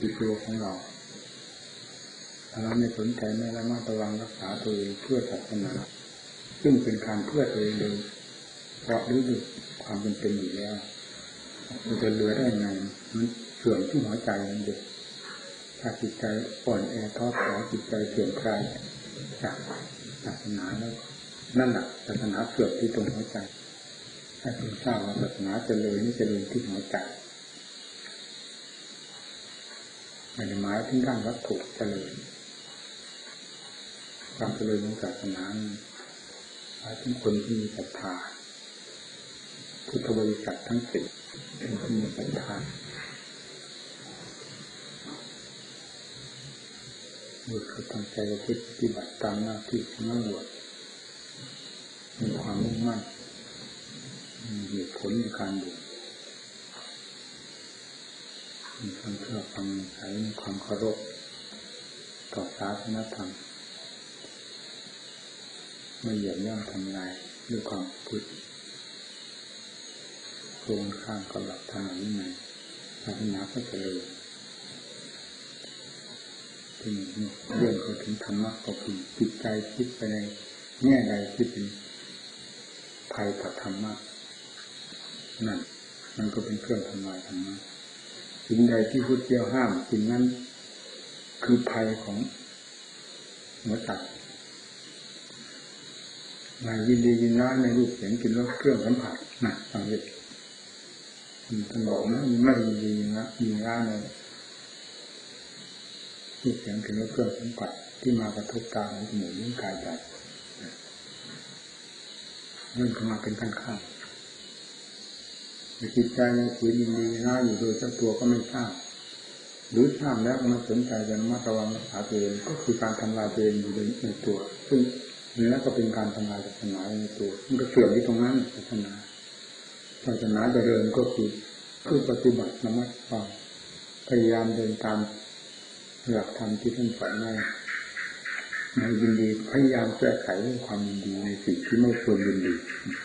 ติดตัวของเราถ้าเราไม่สนใจไม่ระมัดระวังรักษาตัวเองเพื่อศาสนาซึ่งเป็นการเพื่อตัวเองเลยเพราะรู้สึกความเป็นอยู่แล้วมันจะเหลือได้ไงมันเสื่อมที่หัวใจมันเด็กถ้าจิตใจอ่อนแอท้อถอยจิตใจเสื่อมคลายจากศาสนาแล้วนั่นแหละศาสนาเสื่อมที่ตรงหัวใจถ้าคุณทราบว่าศาสนาเจริญนี่เจริญที่หัวใจไม่ได้หมายถึงด้านวัตถุเจริญความเจริญของศาสนาหมายถึงคนที่มีศรัทธาพุทธบริษัททั้งสิบเป็นคนมีศรัทธาบุตรตั้งใจปฏิบัติตามหน้าที่ของนักบวชมีความมุ่งมั่นมีเหตุผลในการบวชมีความเชื่อความใช้มีความเคารพต่อศาสนธรรมไม่เหยียบย่ำทำลายด้วยความผิดโกงข้ามกับหลักธรรมวินัยศาสนาก็เจริญที่เรื่องเขาถึงธรรมะก็คือจิตใจคิดไปในแง่ใดที่เป็นภัยกับธรรมะนั่นมันก็เป็นเครื่องทำลายธรรมะสิ่งใดที่พุทธเจ้าห้ามสิ่งนั้นคือภัยของหัวใจมายินดียินร้ายในรูปเสียงกลิ่นรสเครื่องสัมผัสนะฟังดิท่านบอกนะไม่ยินดีนะยินร้ายในรูปเสียงกลิ่นรสเครื่องสัมผัสที่มากระทบตาหูจมูกลิ้นกายใจเรื่องเข้ามาเป็นขั้นข้างจิตใจในฝืนยินดีร้ายอยู่โดยเจ้าตัวก็ไม่ทราบหรือทราบแล้วก็ไม่สนใจจะมาระวังรักษาตัวเองก็คือการทำลายตัวเองอยู่ในตัวซึ่งแล้วก็เป็นการทำลายศาสนาในตัวมันก็เสื่อมที่ตรงนั้นศาสนาเจริญก็คือปฏิบัติระมัดระวังพยายามเดินตามหลักธรรมที่ท่านสอนในยินดีพยายามแก้ไขเรื่องความยินดีในสิ่งที่ไม่ควรยินดี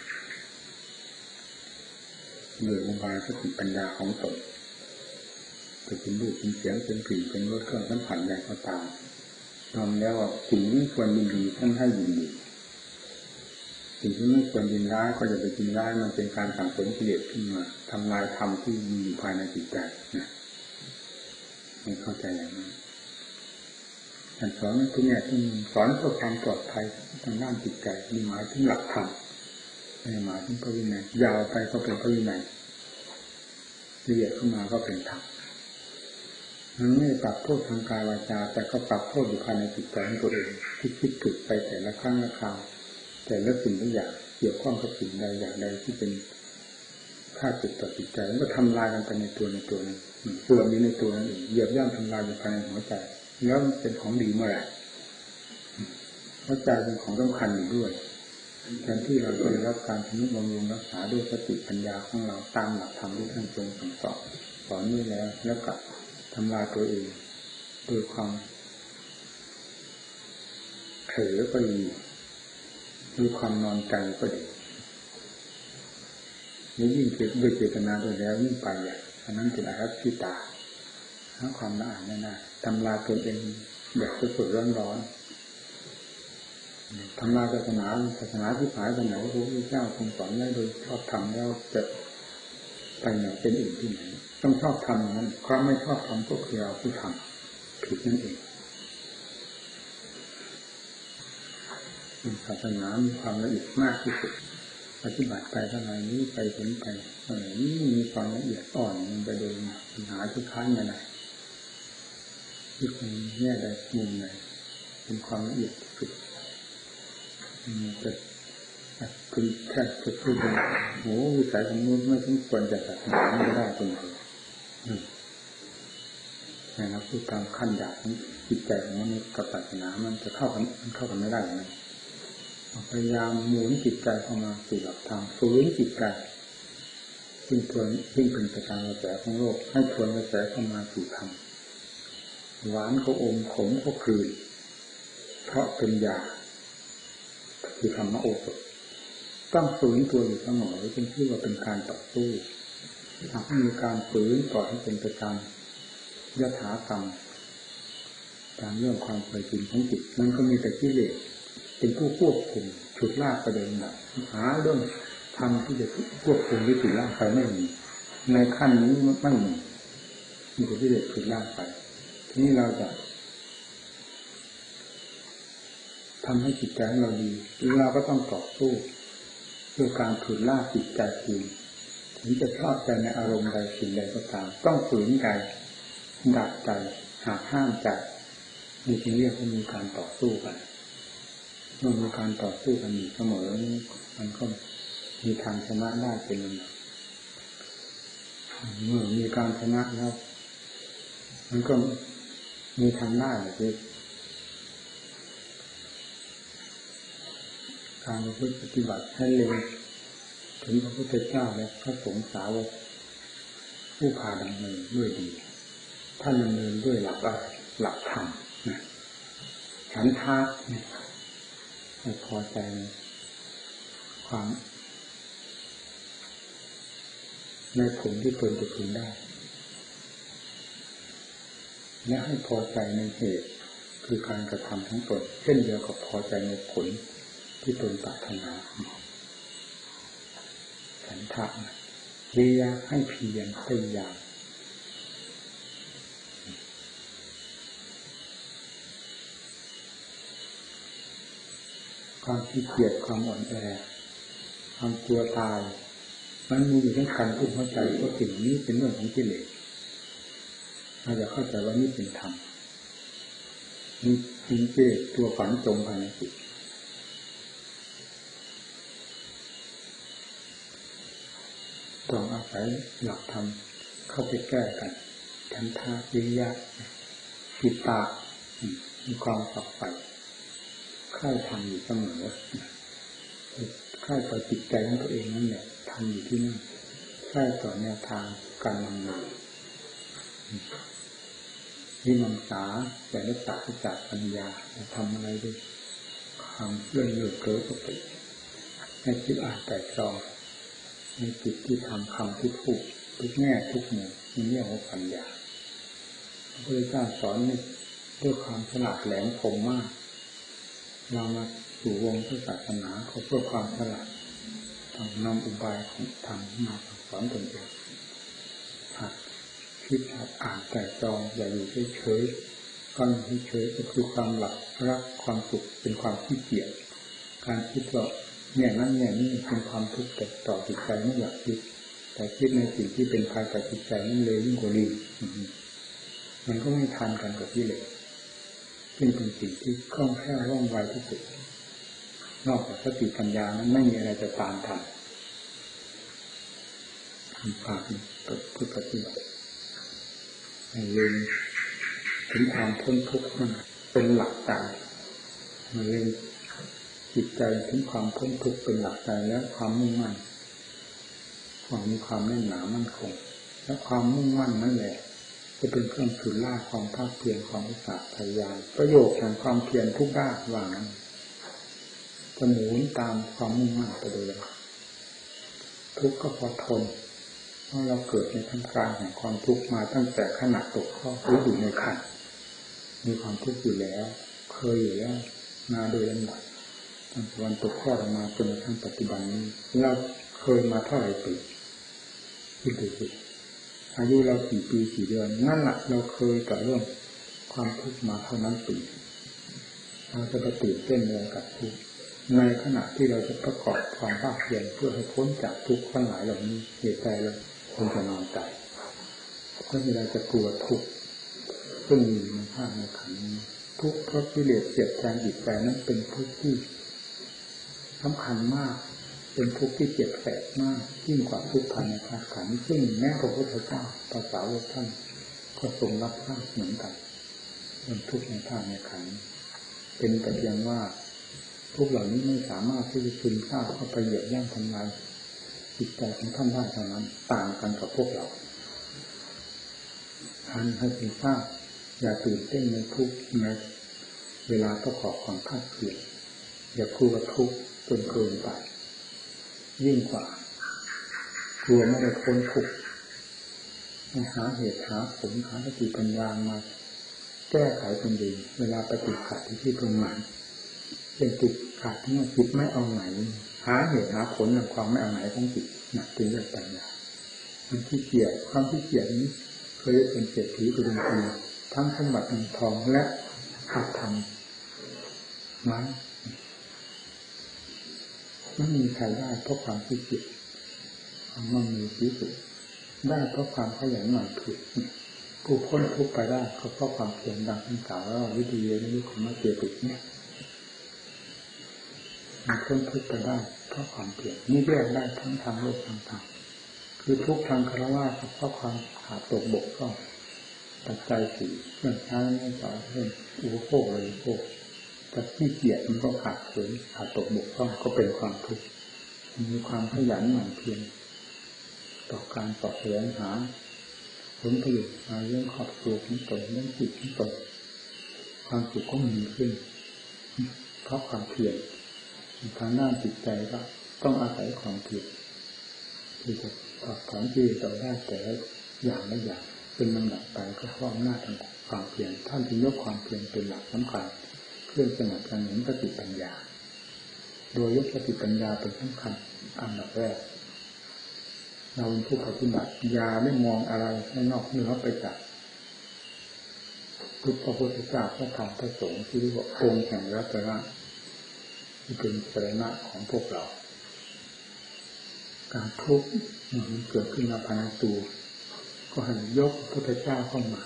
โดยองค์การสติปัญญาของตนจะเป็นรูปเป็นเสียงเป็นกลิ่นเป็นรสเครื่องสัมผัสใดก็ตามยอมแล้วว่าสิ่งนี้ควรยินดีท่านให้ยินดีสิ่งที่ไม่ควรยินร้ายก็จะไปยินร้ายมันเป็นการสั่งสมกิเลสขึ้นมาทำลายธรรมที่มีอยู่ภายในจิตใจนะไม่เข้าใจอย่างนั้นท่านสอนทุกแง่ที่สอนเพื่อความปลอดภัยทางด้านจิตใจมีหมายถึงหลักธรรมไม่หมายถึงพระวินัยยาวไปก็เป็นพระวินัยละเอียดเข้ามาก็เป็นธรรมมันไม่ปรับโทษทางกายวาจาแต่ก็ปรับโทษอยู่ภายในจิตใจของตัวเองที่คิดผิดไปแต่ละครั้งละคราวแต่ละสิ่งทุกอย่างเกี่ยวข้องกับสิ่งใดอย่างใดที่เป็นค่าจิตต่อจิตใจมันก็ทำลายกันไปในตัวนั้นส่วนนี้ในตัวนั้นเองเหยียบย่ำทำลายอยู่ภายในหัวใจแล้วมันเป็นของดีเมื่อไหร่หัวใจเป็นของสำคัญอยู่ด้วยแทนที่เราจะได้รับการทนุบำรุงรักษาด้วยสติปัญญาของเราตามหลักธรรมที่ท่านทรงสั่งสอนนี้แล้วก็ทำลายตัวเองโดยความเผลอก็ดีด้วยความนอนใจก็ดีนี่ยิ่งเกิดด้วยเจตนาโดยแล้วยิ่งไปใหญ่อันนั้นเป็นอรัตถิตาทั้งความละอายแน่ๆทำลายตัวเองแบบสดๆร้อนๆทำลายศาสนาที่หายไปไหนพระพุทธเจ้าทรงสอนไว้โดยชอบทำแล้วจะไปไหนเป็นอื่นที่ไหนต้องชอบทำอย่างนั้นความไม่ชอบทำก็คือเราที่ทำผิดนั่นเองศาสนามีความละเอียดมากที่สุดปฏิบัติไปเท่าไหร่นี้ไปผลไปเท่าไหร่นี้มีความละเอียดอ่อนมันไปโดยปัญหาทุกครั้งไม่ได้ที่คนแง่ใดมุมไหนเป็นความละเอียดสุดจะคือแค่จะพูดว่าโอ้วิสัยของนู้นไม่สมควรจะศาสนาไม่ได้ตรงไหนนะครับพูดตามขั้นหยาบของจิตใจของมนุษย์กับศาสนามันจะเข้ากันไม่ได้เลยพยายามหมุนจิตใจเข้ามาสู่หลักธรรมฝืนจิตใจซึ่งเป็นประการกระแสของโลกให้ทวนกระแสเข้ามาสู่ธรรมหวานก็อมขมก็คืนเพราะเป็นยาคือธรรมโอสถต้องฝืนตัวอยู่เสมอจึงชื่อว่าเป็นการต่อสู้หากมีการฝืนต่อให้เป็นประการยถากรรมตามเรื่องความเคยชินของจิตมันก็มีแต่กิเลสเป็นผู้ควบคุมฉุดลากไปเดินหนักหาเรื่องทำที่จะควบคุมหรือฉุดลากไปไม่มีในขั้นนี้ไม่มีแต่กิเลสฉุดลากไปทีนี้เราจะทำให้จิตใจของเราดีเราก็ต้องต่อสู้ด้วยการฉุดลากจิตใจคืนถึงจะชอบใจในอารมณ์ใดสิ่งใดก็ตามต้องฝืนใจดัดใจหากห้ามใจมีที่เรียกว่ามีการต่อสู้กันเมื่อมีการต่อสู้กันอยู่เสมอมันก็มีทางชนะได้เป็นลำดับเมื่อมีการชนะแล้วมันก็มีทางได้เลยการปฏิบัติให้เร็วถึงพระพุทธเจ้าและพระสงฆ์สาวกผู้พาดำเนินด้วยดีท่านดำเนินด้วยหลักธรรมฉันทะให้พอใจความในผลที่ตนจะพึงได้และให้พอใจในเหตุคือการกระทำทั้งตนเช่นเดียวกับพอใจในผลที่ตนปรารถนาฉันทะเรียให้เพียรพยายามความขี้เกียจความอ่อนแอความกลัวตายมันมีอยู่ในคันทุกหัวใจเพราะสิ่งนี้เป็นเรื่องของกิเลสเราจะเข้าใจว่านี่เป็นธรรมนี่เป็นกิเลสตัวฝังจมภายในจิตต้องอาศัยหลักธรรมเข้าไปแก้กันฉันทะวิริยะจิตตะมีความฝักใฝ่ค่ายทำอยู่เสมอค่ายต่อจิตใจของตัวเองนั่นแหละทำอยู่ที่นั่นค่ายต่อแนวทางการดำเนินวิมังสาแต่ละตักจักปัญญาจะทำอะไรด้วยความเลื่อนเลือดเกลือสติให้คิดอ่านแต่จองในจิตที่ทำคำที่พูดทุกแง่ทุกมุมมีเรื่องของปัญญาพระพุทธเจ้าสอนด้วยความฉลาดแหลมคมมากเรามาสู่วงพุทธศาสนาเขาเพื่อความฉลาดต้องนำอุบายของธรรมมาสอนตนเองหัดคิดหัดอ่านแต่จองอย่าอยู่เฉยๆความเฉยๆก็คือความหลับรักความสุขเป็นความขี้เกียจการคิดว่าเนี่ยนั่นเนี่ยนี่เป็นความทุกข์ต่อจิตใจไม่อยากคิดแต่คิดในสิ่งที่เป็นภัยต่อจิตใจนั่นเลยยิ่งกว่าลิงมันก็ไม่ทันกันกับที่เลยซึ่งเป็นสิ่งที่คล่องแคล่วว่องไวที่สุดนอกจากสติปัญญานั้นไม่มีอะไรจะตามทันฝากผู้ปฏิบัติให้เรียนถึงความพ้นทุกข์นั่นเป็นหลักใจมาเรียนจิตใจถึงความพ้นทุกข์เป็นหลักใจแล้วความมุ่งมั่นความมีความแน่นหนามั่นคงและความมุ่งมั่นนั่นแหละจะเป็นเครื่องฉุดลากความภาคเพียรความอุตสาห์พยายามประโยชน์แห่งความเพียรทุกด้านว่างั้นจะหมุนตามความมุ่งมั่นไปโดยลำดับทุกข์ก็พอทนเพราะเราเกิดในท่ามกลางแห่งความทุกข์มาตั้งแต่ขณะตกข้อหรืออยู่ในขันมีความทุกข์อยู่แล้วเคยอยู่แล้วมาโดยลำดับตั้งแต่วันตกข้อมาจนกระทั่งปัจจุบันนี้เราเคยมาเท่าไหร่ปีคิดดูสิอายุเรากี่ปีกี่เดือนนั่นแหละเราเคยกับเรื่องความทุกข์มาเท่านั้นปีเราจะไปตื่นเต้นเลยกับทุกข์ในขณะที่เราจะประกอบความภาคเพียรเพื่อให้พ้นจากทุกข์ทั้งหลายเหล่านี้เหตุใจเราคงจะนอนใจก็ไม่ได้จะกลัวทุกข์ซึ่งมีในภาคในขันธ์ทุกข์เพราะกิเลสเสียดแทงจิตใจนั้นเป็นทุกข์ที่สำคัญมากเป็นทุกข์ที่เจ็บแสบมากยิ่งกว่าทุกข์ภายในภาคขันธ์ซึ่งแม้พระพุทธเจ้าภาษาวกท่านก็ทรงรับทราบเหมือนกันเป็นทุกข์ในภาคในขันธ์เป็นแต่เพียงว่าทุกเหล่านี้ไม่สามารถที่จะซึมซาบเข้าไปเหยียบย่ำทำลายจิตใจของท่านได้เท่านั้นต่างกันกับพวกเราท่านให้ซึมซาบอย่าตื่นเต้นในทุกข์ในเวลาประกอบความภาคเพียรอย่ากลัวทุกข์จนเกินไปยิ่งกว่ากลัวไม่ได้พ้นทุกข์หาเหตุหาผลหาสติปัญญามาแก้ไขตนเองเวลาไปติดขัดที่ตรงไหนเป็นติดขัดที่ว่าจิตไม่เอาไหนหาเหตุหาผลในความไม่เอาไหนของจิตนักเป็นเรื่องปัญญามันขี้เกียจความขี้เกียจนี้เคยเป็นเศรษฐีกระดุมปีทั้งสมบัติเงินทองและขาดทำนั้นไม่มีใครได้เพราะความขี้เกียจมันมีที่สุดได้เพราะความขยันหมั่นเพียรผู้พ้นทุกข์ไปได้ก็เพราะความเพียรดังที่กล่าวว่าวิธีในยุคของมัจเจติกเนี่ยมันพ้นทุกข์ไปได้เพราะความเพียรนี่แยกได้ทั้งทางโลกทางธรรมคือทุกทางคารวะเพราะความขาดตกบกพร่องปัจจัยสี่เรื่องใช้ไม่ต่อเรื่องอุปโภคบริโภคแต่ขี้เกียจมันก็ขาดเขินขาดตกบกพร่องก็เป็นความทุกข์มีความขยันหมั่นเพียรต่อการต่อแสวงหาผลประโยชน์มาเรื่องครอบครัวของตนเรื่องจิตของตนความสุขก็มีขึ้นเพราะความเพียรทางด้านจิตใจก็ต้องอาศัยความเพียรที่จะตอบถอนที่ต่อได้แต่อย่างละอย่างเป็นลำดับไปก็เพราะอำนาจของความเพียรท่านจึงยกความเพียรเป็นหลักสำคัญเพื่อสนับสนุนสติปัญญาโดยยกสติปัญญาเป็นสำคัญอันดับแรกเราเป็นผู้ปฏิบัติอย่าได้มองอะไรให้นอกเหนือไปจากพระพุทธเจ้าพระธรรมพระสงฆ์ที่เรียกว่าองค์แห่งรัตนะที่เป็นสรณะของพวกเราการทุกข์มันเกิดขึ้นมาภายในตัวก็ให้ยกพระพุทธเจ้าเข้ามา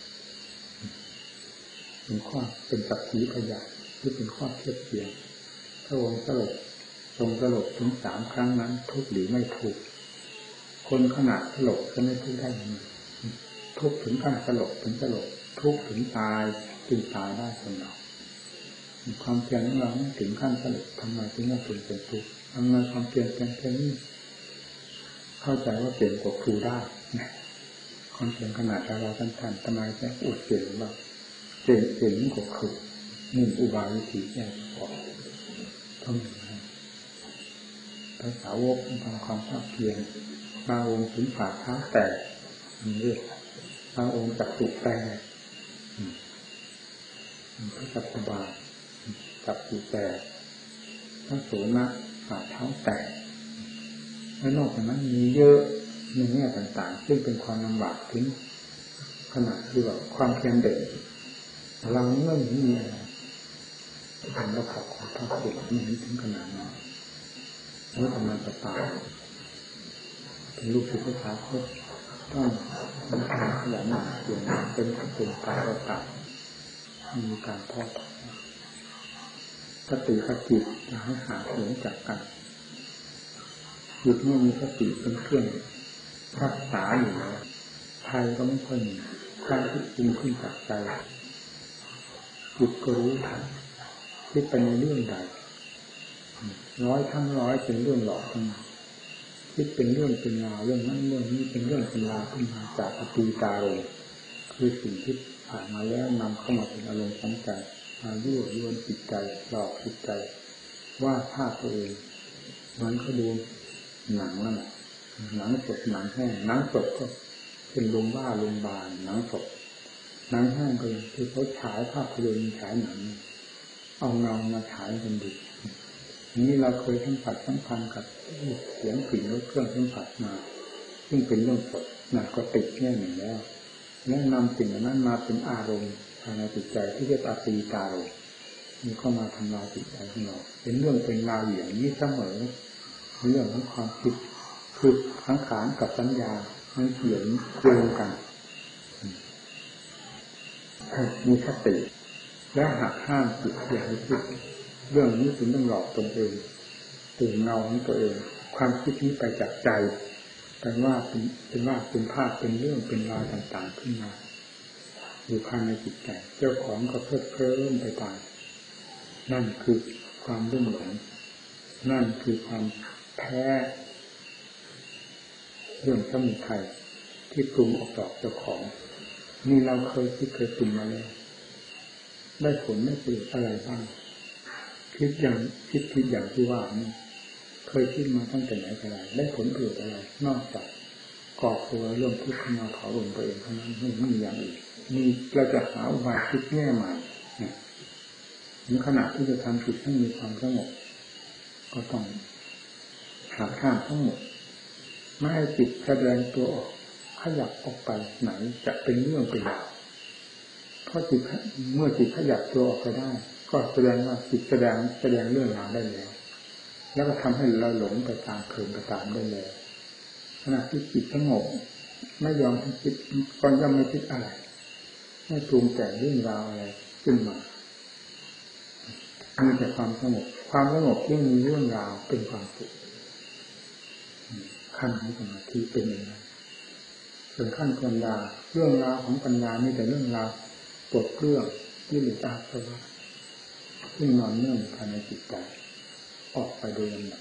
เป็นข้อเป็นสักขีพยานที่เป็นข้อเทียบเทียงถ้าองค์สลบทรงสลบถึง3 ครั้งนั้นทุกข์หรือไม่ทุกข์คนขนาดสลบก็ไม่ทุกข์ได้ยังไงทุกข์ถึงขั้นสลบถึงสลบทุกข์ถึงตายจึงตายได้คนเราความเพียรของเราถึงขั้นสลบทำไมถึงไม่เป็นทุกข์ทำไมความเพียรเป็นแค่นี้เข้าใจว่าเก่งกว่าครูได้ความเพียรขนาดเราท่านทำไมจะอวดเก่งบ้างเก่งกว่าครูนี่อุบายวิธีแก้พอทำอย่างไรภาษาวกทำความภาคเพียรบางองค์ถึงฝ่าเท้าแตกมันเรียกบางองค์จับตุกแตกพระจักรบาลจับตุกแตกพระโสนะฝ่าเท้าแตกและนอกจากนั้นมีเยอะในแง่ต่างๆซึ่งเป็นความลำบากถึงขนาดที่ว่าความเพียรเด่นเราไม่มีอะไรทำแล้วขับของพระสุดไม่เห็นถึงขนาดนั้นแล้วทำไมจะตายเป็นลูกศิษย์พระสาคตต้องมีการขยันหมั่นเพียรเป็นการประกาศมีการทอดสติกับจิตจะให้หาเหนือจากกันจิตไม่มีสติเป็นเครื่องรักษาอยู่แล้วภัยก็ไม่ค่อยมีความคิดปรุงขึ้นจากใจจิตก็รู้ทันคิดไปในเรื่องใด100 ทั้ง 100เป็นเรื่องหลอกขึ้นมาคิดเป็นเรื่องเป็นราวเรื่องนั้นเรื่องนี้เป็นเรื่องเป็นราวขึ้นมาจากอตีตาโรคือสิ่งที่ผ่านมาแล้วนำเข้ามาเป็นอารมณ์ของใจมายั่วยวนจิตใจหลอกจิตใจว่าภาพตัวเองมันก็ดูหนังนั่นแหละหนังสดหนังแห้งหนังสดก็เป็นโรงบ้าโรงพยาบาลหนังสดหนังแห้งก็คือเขาฉายภาพยนตร์ฉายหนังเอาเงามาฉายกันดูนี้เราเคยสัมผัสสัมพันธ์กับเสียงกลิ่นรสเครื่องสัมผัสมาซึ่งเป็นเรื่องสดนั่นก็ติดแน่หนึ่งแล้วและนำสิ่งนั้นมาเป็นอารมณ์ภายในจิตใจที่เรียกอตีตาโรมีเข้ามาทำลายจิตใจของเราเป็นเรื่องเป็นราวอย่างนี้เสมอเรื่องของความคิดคือสังขารกับสัญญามันเกี่ยวโยงกันมีสติและหักห้ามจิตอย่าให้คิดเรื่องนี้ถึงต้องหลอกตนเองตื่นเงาของตัวเองความคิดนี้ไปจากใจแต่ว่าเป็นภาพเป็นเรื่องเป็นราวต่างๆขึ้นมาอยู่ภายในจิตใจเจ้าของก็เพลิดเพลินไปตามนั่นคือความรุ่มหลงนั่นคือความแพ้เรื่องสมุทัยที่ปรุงออกดอกเจ้าของนี่เราเคยคิดเคยปรุงมาแล้วได้ผลไม่เป็นอะไรบ้างคิดอย่างที่ว่านี่เคยคิดมาตั้งแต่ไหนแต่ไรได้ผลประโยชน์อะไรนอกจากก่อตัวเรื่องทุกข์ขึ้นมาเผาลนตัวเองเท่านั้นไม่มีอย่างอื่นนี่เราจะหาอุบายคิดแง่ใหม่ในขณะที่จะทำจิตให้มีความสงบก็ต้องหาข้ามทั้งหมดไม่ให้จิตแสดงตัวออกขยับออกไปไหนจะเป็นเรื่องเป็นราวเพราะจิตเมื่อจิตขยับตัวออกไปได้ก็แสดงว่าจิตแสดงเรื่องราวได้แล้วแล้วก็ทำให้เราหลงไปตามเพลินไปตามได้เลยขณะที่จิตสงบไม่ยอมคิดก็ย่อมไม่คิดอะไรไม่ปรุงแต่งเรื่องราวอะไรขึ้นมามีแต่ความสงบที่มีเรื่องราวเป็นความสุขขั้นของสมาธิเป็นอย่างนั้นส่วนขั้นปัญญาเรื่องราวของปัญญามีแต่เรื่องราวปลดเปลื้องที่เหลืออาสวะซึ่งนอนเนื่องภายในจิตใจออกไปโดยลำดับ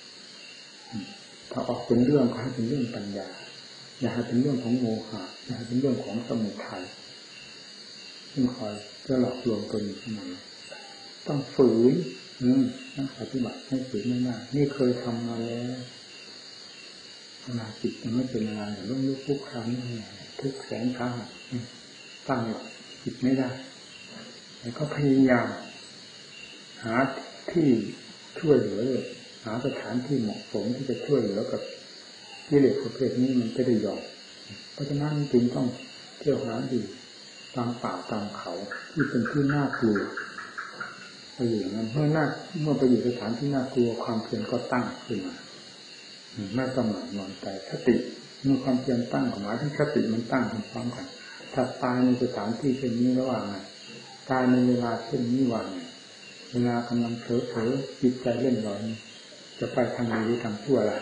ถ้าออกเป็นเรื่องก็ให้เป็นเรื่องปัญญาอย่าให้เป็นเรื่องของโมหะอย่าให้เป็นเรื่องของสมุทัยซึ่งคอยจะหลอกลวงตัวเองเสมอต้องฝืนนักปฏิบัติให้ฝืนไม่มากนี่เคยทำมาแล้วขณะจิตมันไม่เป็นงานอย่างลุกทุกครั้งทุกแสนครั้งตั้งหลักจิตไม่ได้แล้วก็พยายามหาที่ช่วยเหลือหาสถานที่เหมาะสมที่จะช่วยเหลือกับกิเลสประเภทนี้มันจะได้ยอมเพราะฉะนั้นจึงต้องเที่ยวหาดูตามป่าตามเขาที่เป็นที่น่ากลัวไปอยู่อย่างนั้นเมื่อไปอยู่สถานที่น่ากลัวความเพียรก็ตั้งขึ้นมาไม่ประมาทนอนใจสติเมื่อความเพียรตั้งของหมายถึงสติมันตั้งพร้อมกันถ้าตายในสถานที่เช่นนี้ระหว่างไงตายในเวลาเช่นนี้ว่างเวลากำลังเผลอจิตใจเล่นลอยจะไปทางดีทางชั่วอะไร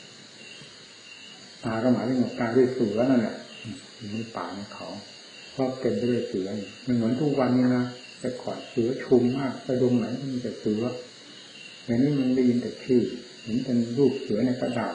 ตาก็หมายถึงการด้วยเสือนั่นแหละมีป่าในเขาเพราะเป็นไปด้วยเสือมันเหมือนทุกวันนี้นะแต่ก่อนเสือชุมมากไปดงไหนก็มีแต่เสือเดี๋ยวนี้มันได้ยินแต่ชื่อเห็นเป็นรูปเสือในกระดาษ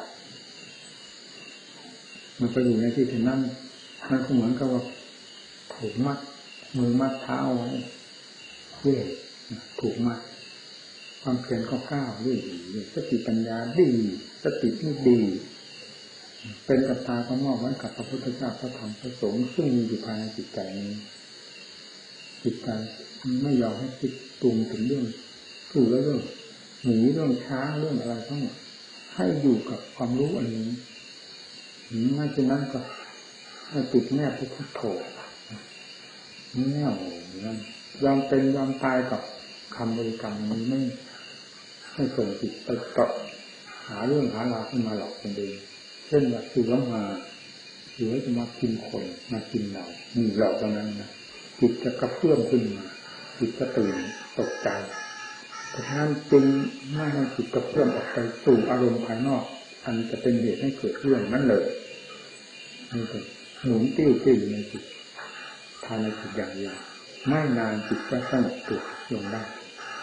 มันไปอยู่ในที่ที่นั่นมันก็เหมือนกับว่าถูกมัดมือมัดเท้าไว้เรื่อยถูกมัดความเพียรก็ก้าวเรื่อยสติปัญญาดีสตินี่ดีเป็นกับตาก็มอบไว้กับพระพุทธเจ้าพระธรรมพระสงฆ์ซึ่งมีอยู่ภายในจิตใจนี้จิตใจไม่ยอมให้คิดปรุงถึงเรื่องคือเรื่องหนีเรื่องช้าเรื่องอะไรทั้งหมดให้อยู่กับความรู้อันนี้ไม่เช่นนั้นก็ให้ติดแนบที่พุทโธแน่วนั่นยอมเป็นยอมตายกับคำบริกรรมนี้ไม่ส่งจิตไปเกาะหาเรื่องหาราวขึ้นมาหลอกคนเองเช่นว่าคือว่ามาหรือจะมากินคนมากินเรานี่หลอกตรงนั้นนะจิตจะกระเพื่อมขึ้นมาจิตจะตื่นตกใจเพราะฉะนั้นจึงไม่ให้จิตกระเพื่อมออกไปสู่อารมณ์ภายนอกอันจะเป็นเหตุให้เกิดเรื่องนั้นเลยนี่คือหนุนติ้วในจิตภายในจิตอย่างเดียวไม่นานจิตก็สงบตัวลงได้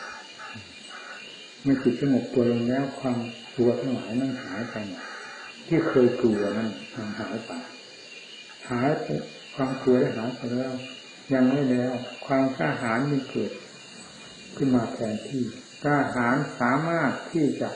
เมื่อจิตสงบตัวลงแล้วความกลัวทั้งหลายนั้นหายไปที่เคยกลัวนั้นหายไปความกลัวได้หายไปแล้วยังไม่แล้วความกล้าหาญมันเกิดขึ้นมาแทนที่กล้าหาญสามารถที่จะ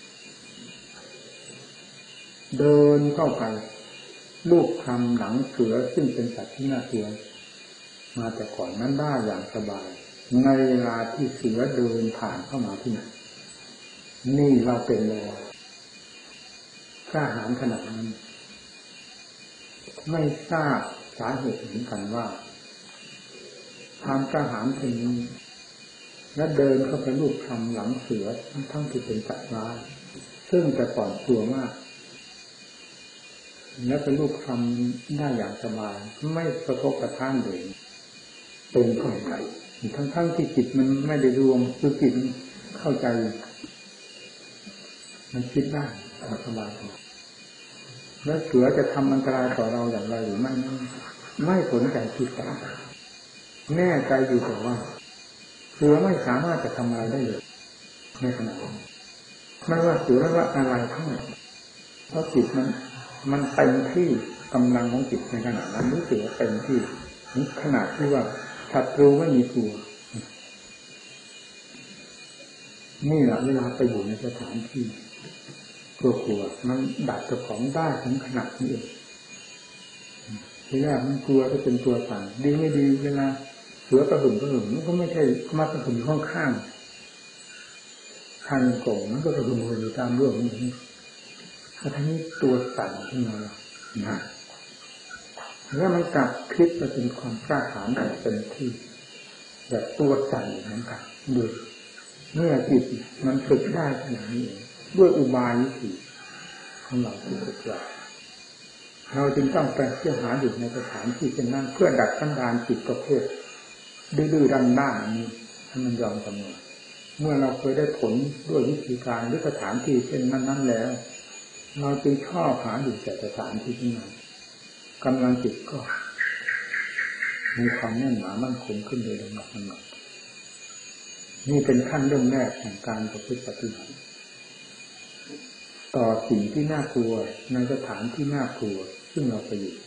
เดินเข้าไปลูบคลำหลังเสือซึ่งเป็นสัตว์ที่น่ากลัวมาแต่ก่อนนั้นได้อย่างสบายในเวลาที่เสือเดินผ่านเข้ามาที่นี่เราเป็นเลยกล้าหาญขนาดนั้นไม่ทราบสาเหตุเหมือนกันว่าความกล้าหาญเป็นนี้และเดินเข้าไปลูบคลำหลังเสือทั้งที่เป็นสัตว์ร้ายซึ่งแต่ก่อนกลัวมากแล้วเป็นลูกทำได้อย่างสบายไม่กระทบกระทั่งเลยเป็นเท่าไหร่ทั้งที่จิตมันไม่ได้รวมคือจิตเข้าใจมันคิดได้สบายแล้วเสือจะทำอันตรายต่อเราอย่างไรหรือไม่สนใจคิดแต่แน่ใจอยู่แต่ว่าเสือไม่สามารถจะทำอะไรได้เลยในขณะนั้นไม่ว่าเสือไม่ว่าอะไรทั้งหมดเพราะจิตมันเต็มที่กำลังของจิตในขณะนั้นรู้สึกว่าเต็มที่ขนาดที่ว่าศัตรูไม่มีตัวนี่แหละเวลาไปอยู่ในสถานที่กลัวมันดัดเจ้าของได้ถึงขนาดนี้เองทีแรกมันกลัวจะเป็นตัวสั่นดีไม่ดีเวลาเสือกระหึ่มมันก็ไม่ใช่มากระหึ่มข้างๆคันโก่งมันก็กระหึ่มอยู่ตามเรื่องนี้ถ้าทั้งนี้ตัวสั่นขึ้นมานะแล้วมันกลับคลิปไปเป็นความกล้าหาญแบบเต็มที่แบบตัวสั่นเหมือนกันดูเมื่อจิตมันฝึกได้ขนาดนี้ด้วยอุบายวิธีของเราที่ฝึกเราจึงต้องไปเที่ยวหาอยู่ในสถานที่เช่นนั้นเพื่อดัดสันดานจิตประเภทดื้อๆด้านๆนี้ให้มันยอมจำนวนเมื่อเราเคยได้ผลด้วยวิธีการหรือสถานที่เช่นนั้นแล้วเราจึงชอบหาอยู่แต่สถานที่นั้นกำลังจิตก็มีความแน่นหนามั่นคงขึ้นโดยลำดับนี่เป็นขั้นเริ่มแรกแห่งการประพฤติปฏิบัติต่อสิ่งที่น่ากลัวในสถานที่น่ากลัวซึ่งเราไปอยู่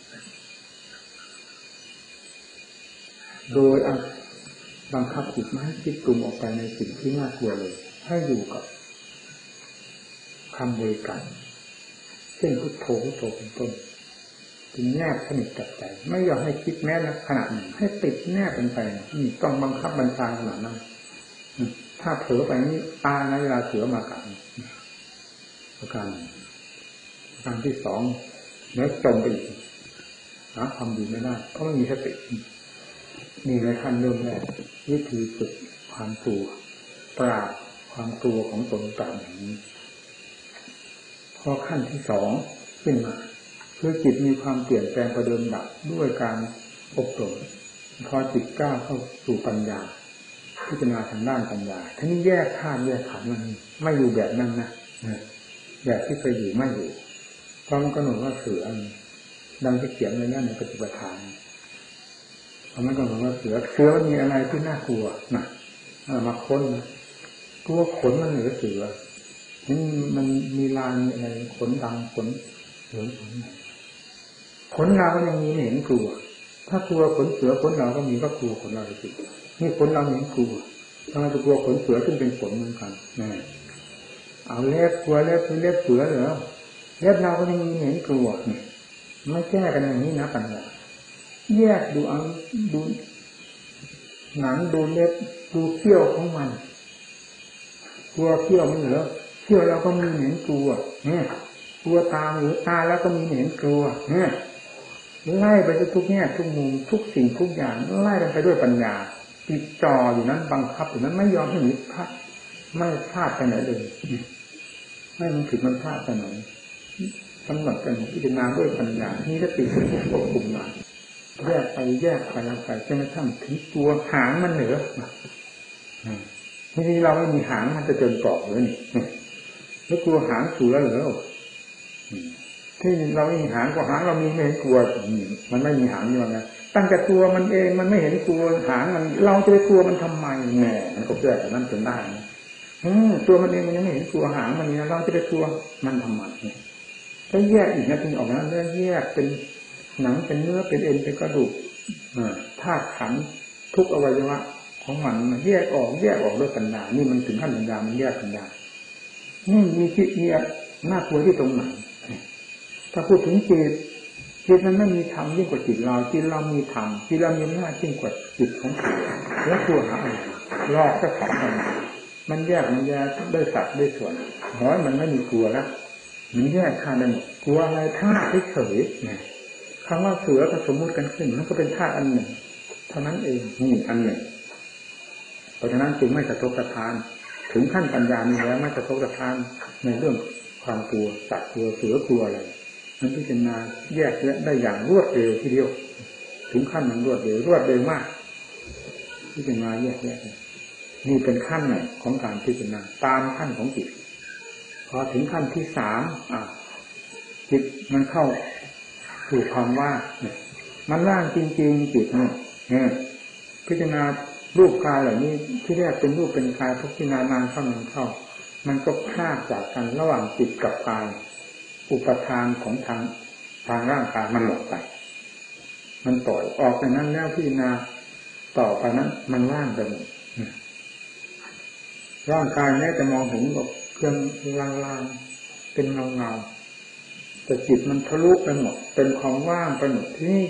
โดยบังคับจิตไม่ให้คิดปรุงออกไปในสิ่งที่น่ากลัวเลยให้อยู่กับคำบริกรรมเช่นพุทโธพุทโธเป็นต้นถึงแนบสนิทกับใจไม่ยอมให้คิดแม้ในขณะหนึ่งให้ติดแนบเป็นไปนี่ต้องบังคับบัญชาขนาดนั้นถ้าเผลอไปนี่ตายในเวลาเสือมากัดประการที่สองเนื้อจมไปอีกหาความดีไม่ได้เพราะไม่มีสตินี่ในขั้นเริ่มแรกวิธีฝึกความกลัวปราบความกลัวของตนต่างอย่างนี้พอขั้นที่สองขึ้นมาคือจิตมีความเปลี่ยนแปลงประเดิมดับด้วยการอบรมพอจิตก้าวเข้าสู่ปัญญาพิจารณาทางด้านปัญญาท่านี้แยกธาตุแยกขันธ์มันไม่อยู่แบบนั้นนะแบบที่เคยอยู่ไม่อยู่ความกำหนดว่าเสือดังที่เขียนในนั้นในปฏิปทานความกำหนดว่าเสือมันมีอะไรที่น่ากลัวนะมาค้นตัวขนมันเหนือเสือมันมีลายอะไรขนดำขนเหลืองขนเราก็ยังมีเห็นกลัวถ้ากลัวขนเสือขนเราก็มีก็กลัวขนเราสินี่ขนเราเห็นกลัวทำไมจะกลัวขนเสือซึ่งเป็นขนเหมือนกันเอาเล็บกลัวเล็บคือเล็บเสือเหรอเล็บเราก็ยังมีเห็นกลัวไม่แก้กันอย่างนี้นะปัญญาแยกดูเอาดูหนังดูเล็บดูเขี้ยวของมันกลัวเขี้ยวมันเหรอเขี้ยวเราก็มีเห็นกลัวเนี่ยกลัวตาหรือตาแล้วก็มีเห็นกลัวเนี่ยไล่ไปทุกแง่ทุกมุมทุกสิ่งทุกอย่างไล่ไปด้วยปัญญาติดจ่ออยู่นั้นบังคับอยู่นั้นไม่ยอมให้หนีพลาดไม่พลาดไปไหนเลยไม่มันผิดมันพลาดไปไหนกำหนดกันพิจารณาด้วยปัญญานี่สติเป็นผู้ควบคุมมาแยกไปจนกระทั่งถึงตัวหางมันเหนือทีนี้เราไม่มีหางมันจะเจนกรอบเลยนี่แล้วกลัวหางเสือเหรอที่เราไม่มีหางก็หางเรามีไม่เห็นกลัวมันไม่มีหางนี่มันนะตั้งแต่ตัวมันเองมันไม่เห็นกลัวหางมันเราจะไปกลัวมันทำไมแหมมันก็แก้แต่นั้นจนได้ตัวมันเองมันยังไม่เห็นกลัวหางมันนี่เราจะไปกลัวมันทำไมถ้าแยกอีกนะถึงออกนั้นแล้วแยกเป็นหนังเป็นเนื้อเป็นเอ็นเป็นกระดูกธาตุขันธ์ทุกอวัยวะของมันแยกออกด้วยปัญญานี่มันถึงขั้นปัญญามันแยกปัญญานี่มีจิตเนี่ยน่ากลัวที่ตรงไหนถ้าพูดถึงจิตมันไม่มีธรรมยิ่งกว่าจิตเรามีธรรมจิตเรามีอำนาจยิ่งกว่าจิตของเขาแล้วกลัวหาอะไรลอกก็ของมันแยกได้สัตว์ได้ส่วนน้อยมันไม่มีกลัวแล้วมันแยกธาตุได้หมดกลัวอะไรธาตุเฉยๆคำว่าเสือก็สมมุติกันขึ้นมันก็เป็นธาตุอันหนึ่งเท่านั้นเองนี่อันหนึ่งเพราะฉะนั้นจึงไม่สะทกสะท้านถึงขั้นปัญญามีแล้วไม่สะทกสะท้านในเรื่องความกลัวสัตว์กลัวเสือกลัวอะไรมันพิจารณาแยกแยะได้อย่างรวดเร็วทีเดียวถึงขั้นมันรวดเร็วมากพิจารณาแยกแยะนี่เป็นขั้นไหนของการพิจารณาตามขั้นของจิตพอถึงขั้นที่สามจิตมันเข้าสู่ความว่างมันว่างจริงๆจิตเนี่ยพิจารณารูปกายเหล่านี้ที่แรกเป็นรูปเป็นกายพิจารณานานเข้ามันก็พลาดจากกันระหว่างจิตกับกายอุปทานของทางร่างกายมันหมดไปมันปล่อยออกจากนั้นแล้วพิจารณาต่อไปนั้นมันว่างไปหมดร่างกายนี้จะมองเห็นแบบเพียงลางๆเป็นเงาแต่จิตมันทะลุไปหมดเป็นความว่างไปหมดที่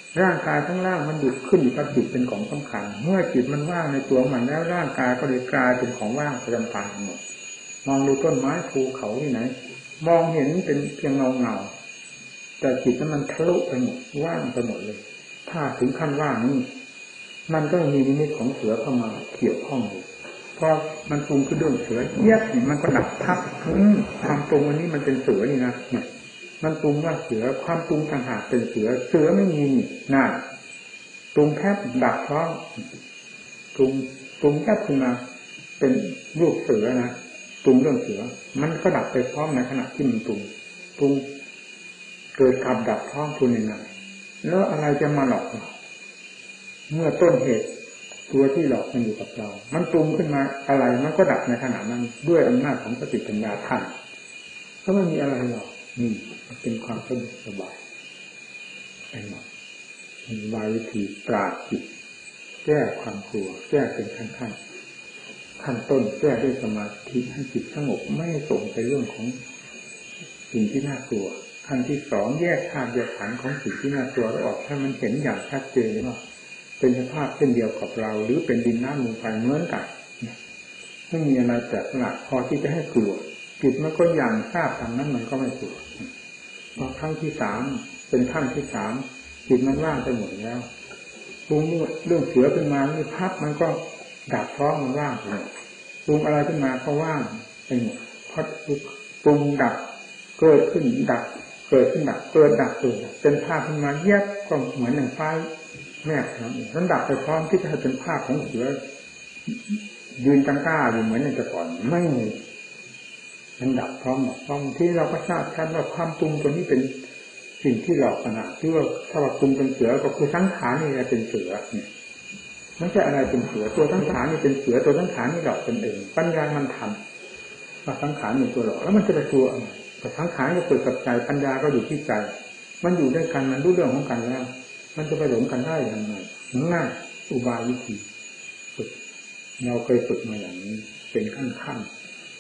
ร่างกายทั้งร่างมันหยุดขึ้นอยู่กับจิตเป็นของสำคัญเมื่อจิตมันว่างในตัวมันแล้วร่างกายก็เลยกลายเป็นของว่างประจำตาหมดมองดูต้นไม้ภูเขาที่ไหนมองเห็นเป็นเพียงเงาแต่จิตนั้นมันทะลุไปหมดว่างไปหมดเลยถ้าถึงขั้นว่างนี่มันก็มีนิมิตของเสือเข้ามาเกี่ยวข้องอยู่พอมันปรุงขึ้นเรื่องเสือเยียบมันก็ดับทับความปรุงวันนี้มันเป็นเสือนี่นะเนี่ยมันปรุงว่าเสือความปรุงต่างหากเป็นเสือเสือไม่มีน่าปรุงแค่ดับพร้อมปรุงแค่ขึ้นมาเป็นรูปเสือนะปรุงเรื่องเสือมันก็ดับไปพร้อมในขณะที่มันปรุงเกิดขับดับพร้อมคุณนี่นะแล้วอะไรจะมาหลอกเราเมื่อต้นเหตุตัวที่หลอกมันอยู่กับเรามันปรุงขึ้นมาอะไรมันก็ดับในขณะนั้นด้วยอำนาจของสติปัญญาท่านก็ไม่มีอะไรหรอกนี่เป็นความสบายไปหมดมีวิธีปราบจิตแก้ความกลัวแก้เป็นขั้นต้นแก้ด้วยสมาธิให้จิตสงบไม่ส่งไปเรื่องของสิ่งที่น่ากลัวขั้นที่สองแยกธาตุแยกขันธ์ของสิ่งที่น่ากลัวออกให้มันเห็นอย่างชัดเจนว่าเป็นสภาพเช่นเดียวกับเราหรือเป็นดินน้ำลมไฟเหมือนกันไม่มีอะไรแปลกประหลาดพอที่จะให้กลัวจิตมันก็อย่างทราบทางนั้นมันก็ไม่กลัวพอครั้งที่สามเป็นขั้นที่สามจิตมันว่างไปหมดแล้วปรุงเรื่องเสือขึ้นมานี่พับมันก็ดับพร้อมมันว่างไปหมดปรุงอะไรขึ้นมาก็ว่างไปหมดเพราะปรุงดับเกิดขึ้นดับเกิดขึ้นดับเกิดดับเกิดเป็นภาพขึ้นมาแยกก็เหมือนหนังไฟแม่ครับนั้นดับไปพร้อมที่จะให้เป็นภาพของเสือยืนตั้งก้าอยู่เหมือนในแต่ก่อนไม่มีมันดับพร้อมที่เราก็ทราบชัดว่าความปรุงตัวนี้เป็นสิ่งที่หลอกขนาดที่ว่าถ้าว่าปรุงเป็นเสือก็คือสังขารนี่แหละเป็นเสือเนี่ยไม่ใช่อะไรเป็นเสือตัวสังขารนี่เป็นเสือตัวสังขารนี่หลอกตนเองปัญญามันทำว่าสังขารเป็นตัวหลอกแล้วมันจะไปตัวอะไรแต่สังขารก็เกิดกับใจปัญญาก็อยู่ที่ใจมันอยู่ด้วยกันมันรู้เรื่องของกันแล้วมันจะไปหลงกันได้ยังไงง่ายอุบายวิธีฝึกเราเคยฝึกมาอย่างนี้เป็นขั้น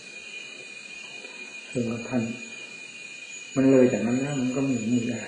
จนกระทั่งมันเลยจากนั้นแล้วมันก็ไม่มีอะไร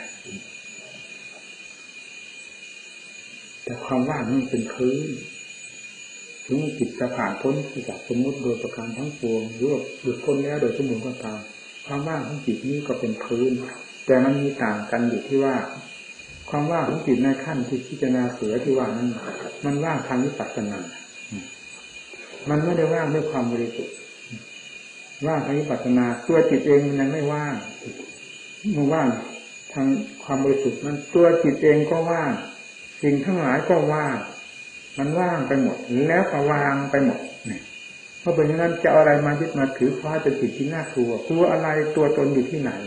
แต่ความว่างนี่เป็นพื้นถึงจิตจะผ่านพ้นจากสมมติโดยประการทั้งปวงหรือว่าหลุดพ้นแล้วโดยสมบูรณ์ก็ตามความว่างของจิตนี้ก็เป็นพื้นแต่มันมีต่างกันอยู่ที่ว่าความว่างของจิตในขั้นที่พิจารณาเสือที่ว่านั้นมันว่างทางวิปัสสนามันไม่ได้ว่างด้วยความบริสุทธิ์ว่างทางวิปัสสนาตัวจิตเองมันยังไม่ว่างมันว่างทางความบริสุทธิ์มันตัวจิตเองก็ว่างสิ่งทั้งหลายก็ว่างมันว่างไปหมดแล้วก็วางไปหมดเพราะเป็นอย่างนั้นจะเอาอะไรมายึดมาถือคว้าเป็นจิตที่น่ากลัวตัวอะไรตัวตนอยู่ที่ไหน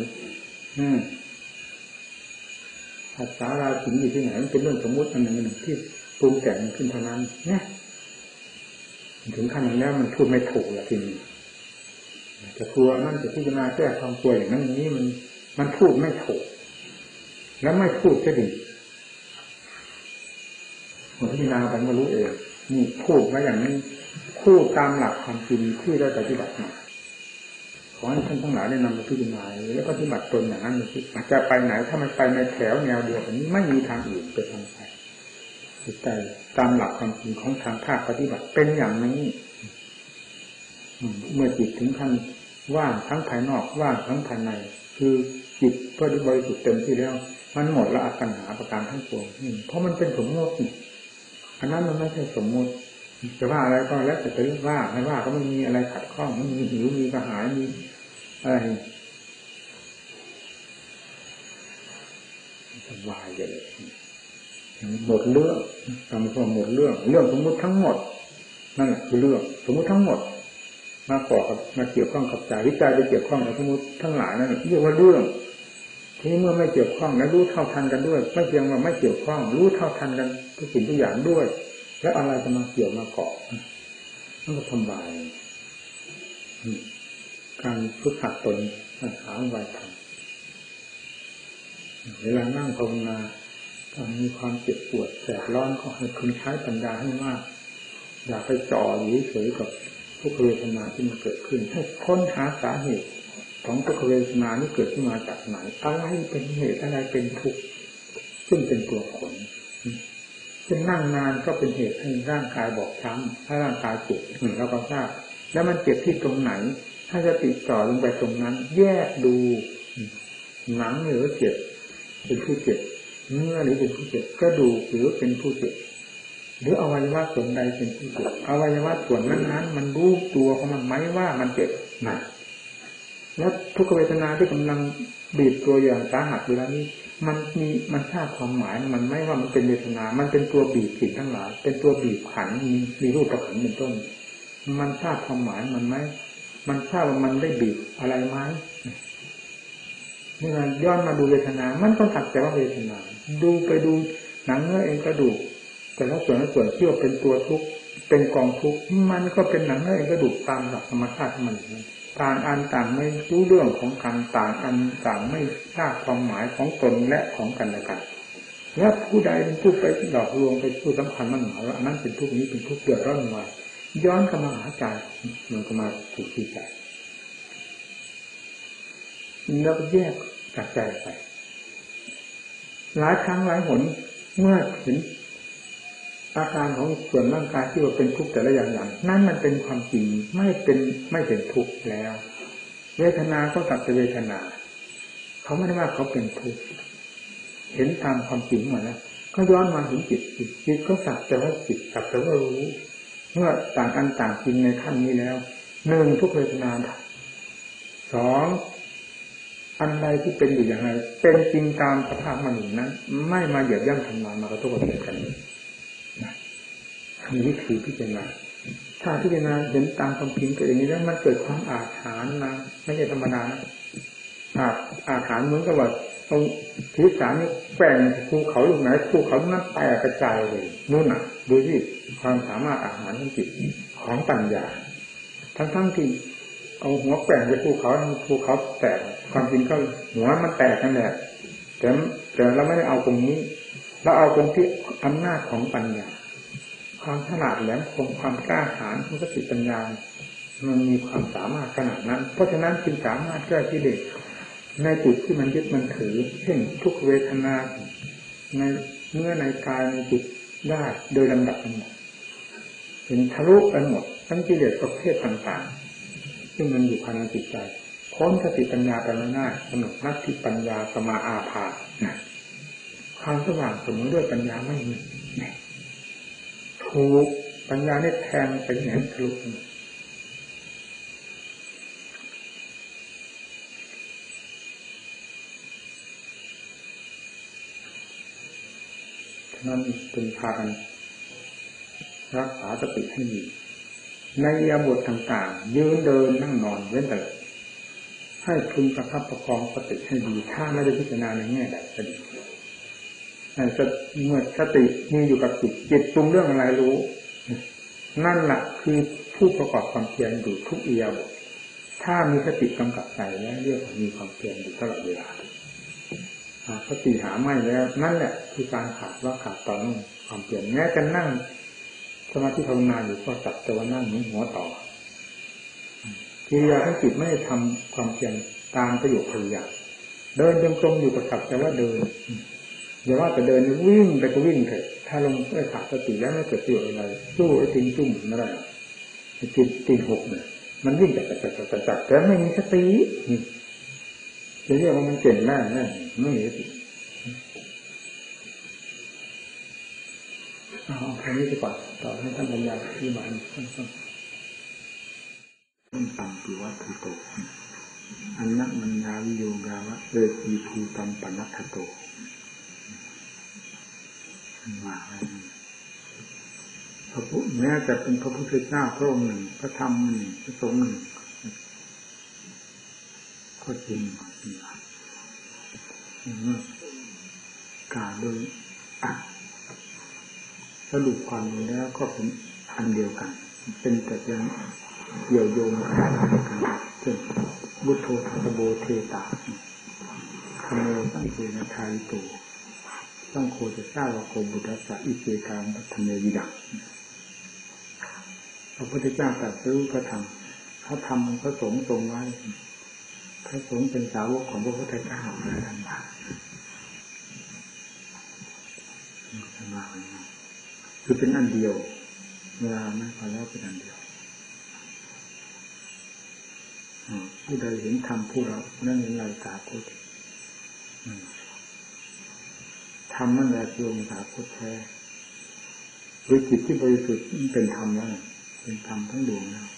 ภาษาราชินอยู่ที่ไหนมันเป็นเรื่องสมมติอันหนึ่งที่ปรุงแต่งขึ้นเท่านั้นเนี่ยถึงขั้นนั้นแล้วมันพูดไม่ถูกละทีนี้จะกลัวนั่นจะพิจารณาแก้ความกลัวอย่างนั้นอย่างนี้มันพูดไม่ถูกแล้วไม่พูดจะดีมันพิจารณาไปมารู้เองนี่พูดไว้อย่างนี้พูดตามหลักความจริงที่ได้ปฏิบัติมาขอให้ท่านทั้งหลายได้นำมาพิจารณาแล้วก็ปฏิบัติตนอย่างนั้นอาจจะไปไหนถ้ามันไปในแถวแนวเดียวกันนี้ไม่มีทางอื่นเป็นทางไปจิตใจตามหลักความจริงของทางภาคปฏิบัติเป็นอย่างนี้เมื่อจิตถึงขั้นว่างทั้งภายนอกว่างทั้งภายในคือจิตเพื่อบริสุทธิ์เต็มที่แล้วมันหมดละปัญหาประการทั้งปวงเพราะมันเป็นสมมติอันนั้นมันไม่ใช่สมมติจะว่าอะไรก็แล้วแต่จะเรียกว่าไม่ว่าก็ไม่มีอะไรขัดข้องไม่มีหิวมีกระหายมีอะไรสบายเลยหมดเรื่องทำความหมดเรื่องสมมติทั้งหมดนั่นแหละคือเรื่องสมมติทั้งหมดมาก่อกับมาเกี่ยวข้องกับใจวิจัยไปเกี่ยวข้องกับสมมติทั้งหลายนั่นเรียกว่าเรื่องทีนี้เมื่อไม่เกี่ยวข้องและรู้เท่าทันกันด้วยไม่เพียงว่าไม่เกี่ยวข้องรู้เท่าทันกันทุกสิ่งทุกอย่างด้วยแล้วอะไรจะมาเกี่ยวมาเกาะนั่นก็ทำลายการฝึกหัดตนหาวิธีทำเวลานั่งภาวนาถ้ามีความเจ็บปวดแสบร้อนก็ให้คุณใช้ปัญญาให้มากอย่าไปจ่ออยู่เฉยกับทุกเวทนาที่มันเกิดขึ้นให้ค้นหาสาเหตุของทุกเวทนานี้เกิดขึ้นมาจากไหนอะไรเป็นเหตุอะไรเป็นทุกข์จซึ่งเป็นตัวผลซึ่งนั่งนานก็เป็นเหตุให้ร่างกายบอบช้ำให้ร่างกายเจ็บเราก็ทราบแล้วมันเจ็บที่ตรงไหนถ้าจะติดต่อลงไปตรงนั้นแยกดูหนังหรือเจ็บเป็นผู้เจ็บเนื้อหรือเป็นผู้เจ็บกระดูกหรือเป็นผู้เจ็บหรืออวัยวะส่วนใดเป็นผู้เจ็บอวัยวะส่วนนั้นๆมันรู้ตัวของมันไหมว่ามันเจ็บนะแล้วทุกเวทนาที่กำลังบีบตัวอย่างสาหัสเวลานี้มันทราบความหมายมันไม่ว่ามันเป็นเวทนามันเป็นตัวบีบสิ่งทั้งหลายเป็นตัวบีบขันมีรูปประขันเป็นต้นมันทราบความหมายมันไหมมันทราบว่ามันได้บีบอะไรไหมนี่มันย้อนมาดูเวทนามันก็สักแต่ว่าเวทนาดูไปดูหนังเนื้อเอ็นกระดูกแต่ละส่วนที่ว่าเป็นตัวทุกข์เป็นกองทุกข์มันก็เป็นหนังเนื้อเอ็นกระดูกตามหลักธรรมชาติของมันต่างอันต่างไม่รู้เรื่องของกันต่างอันต่างไม่ทราบความหมายของตนและของกันและกันแล้วผู้ใดเป็นผู้ไปหลอกลวงไปผู้สำคัญมั่นหมายว่าอันนั้นเป็นทุกข์นี้เป็นทุกข์เดือดร้อนวายย้อนเข้ามาหาใจมันก็มาถูกที่ใจแล้วแยกจากใจไปหลายครั้งหลายหนเมื่อเห็นอาการของส่วนร่างกายที่ว่าเป็นทุกข์แต่ละอย่างนั้นมันเป็นความจริงไม่เป็นทุกข์แล้วเวทนาก็สักแต่เวทนาเขาไม่ได้ว่าเขาเป็นทุกข์เห็นตามความจริงมาแล้วก็ย้อนมาถึงจิตก็สักแต่ว่าจิตสักแต่ว่ารู้เมื่อต่างอันต่างจริงในขั้นนี้แล้วหนึ่งทุกเวทนาสองอันใดที่เป็นอยู่อย่างไรเป็นจริงตามสภาพมันอยู่นั้นไม่มาเหยียบย่ำทำลายมากระทบกระเทือนกันนี่คือพิจารณาถ้าพิจารณาเห็นตามความจริงตัวเองนี้แล้วมันเกิดความอาถรรพ์นะไม่ใช่ธรรมดานะอาถรรพ์เหมือนกับว่าตรงทิศสามนี่แกว่งภูเขาลูกไหนภูเขานั้นแตกกระจายเลยนู่นน่ะดูที่ความสามารถอาหารของจิตของปัญญาทั้งที่เอาหัวแกว่งไปภูเขาแตกความจริงก็หัวมันแตกนั่นแหละแต่เราไม่ได้เอาตรงนี้เราเอาตรงที่อำนาจของปัญญาความฉลาดแหลมคมความกล้าหาญของสติปัญญามันมีความสามารถขนาดนั้นเพราะฉะนั้นจึงสามารถแก้กิเลสในจุดที่มันยึดมันถือเช่นทุกเวทนาในเนื้อในกายในจิตได้โดยลำดับเห็นทะลุไปหมดทั้งกิเลสประเภทต่างๆซึ่งมันอยู่ภายในจิตใจพ้นสติปัญญาไปไม่ได้สำหรับนัตถิปัญญาสมาอาภาความสว่างสมมุติด้วยปัญญาไม่มีถูกปัญญาเนี่ยแทงไปไหนทะลุนั่นเป็นพากันรักษาสติให้ดีในอิริยาบถต่างๆยืนเดินนั่งนอนเว้นแต่ให้พึงประคับประคองสติให้ดีถ้าไม่ได้พิจารณาในแง่ใดก็ดีเมื่อสติมีอยู่กับจิตปรุงเรื่องอะไรรู้นั่นแหละคือผู้ประกอบความเพียรอยู่ทุกอิริยาบถถ้ามีสติกำกับใจแล้วเรียกว่ามีความเพียรอยู่ตลอดเวลาสติหาไม่แล้วนั่นแหละคือการขาดตอนความเพียรแม้จะนั่งสมาธิภาวนาอยู่ก็จับแต่ว่านั่งนี้หัวต่อกิริยาของจิตไม่ได้ทำความเพียรตามประโยชน์พยายามเดินจงกรมอยู่กับจับแต่ว่าเดินอย่าว่าแต่เดินวิ่งไปก็วิ่งเถอะถ้าลงไอ้ขาดสติแล้วไม่เกิดประโยชน์อะไรสู้ไอ้ติงจุ่มไม่ได้ติงหกเนี่ยมันวิ่งจับแต่ไม่มีสติจะเรียกว่ามันเก่งแน่ไม่มีสติเอาแค่นี้ดีกว่าต่อให้ท่านปัญญาที่มาสั้นๆต่างคือวัตถุโตอันนักมัญญาวิโยกาวะทีภูตัมปนัตถโตมาพระพุทธแม้จะเป็นพระพุทธเจ้าพระองค์หนึ่งพระธรรมหนึ่งพระสงฆ์หนึ่งก็จริงกล่าวโดยสรุปความแล้วก็เป็นอันเดียวกันเป็นแต่เพียงเกี่ยวโยงกันเช่นบุตโธทัตโบเทตาคโมสังเกณทายโตต้องโคจะทราบว่าโคบุตรสัอิเจการพัฒเนวิดังพระพุทธเจ้าตรัสรู้พระธรรมพระธรรมพระสงฆ์ทรงไว้พระสงฆ์เป็นสาวกของพระพุทธเจ้าสมาธิคือเป็นอันเดียวเวลานั้นพอแล้วเป็นอันเดียวผู้ใดเห็นธรรมผู้เรานั่นเห็นเราสาพุทธธรรมนั่นแหละคือองค์สาพุทธแท้โดยจิตที่บริสุทธิ์เป็นธรรมแล้วเป็นธรรมทั้งดวงแล้ว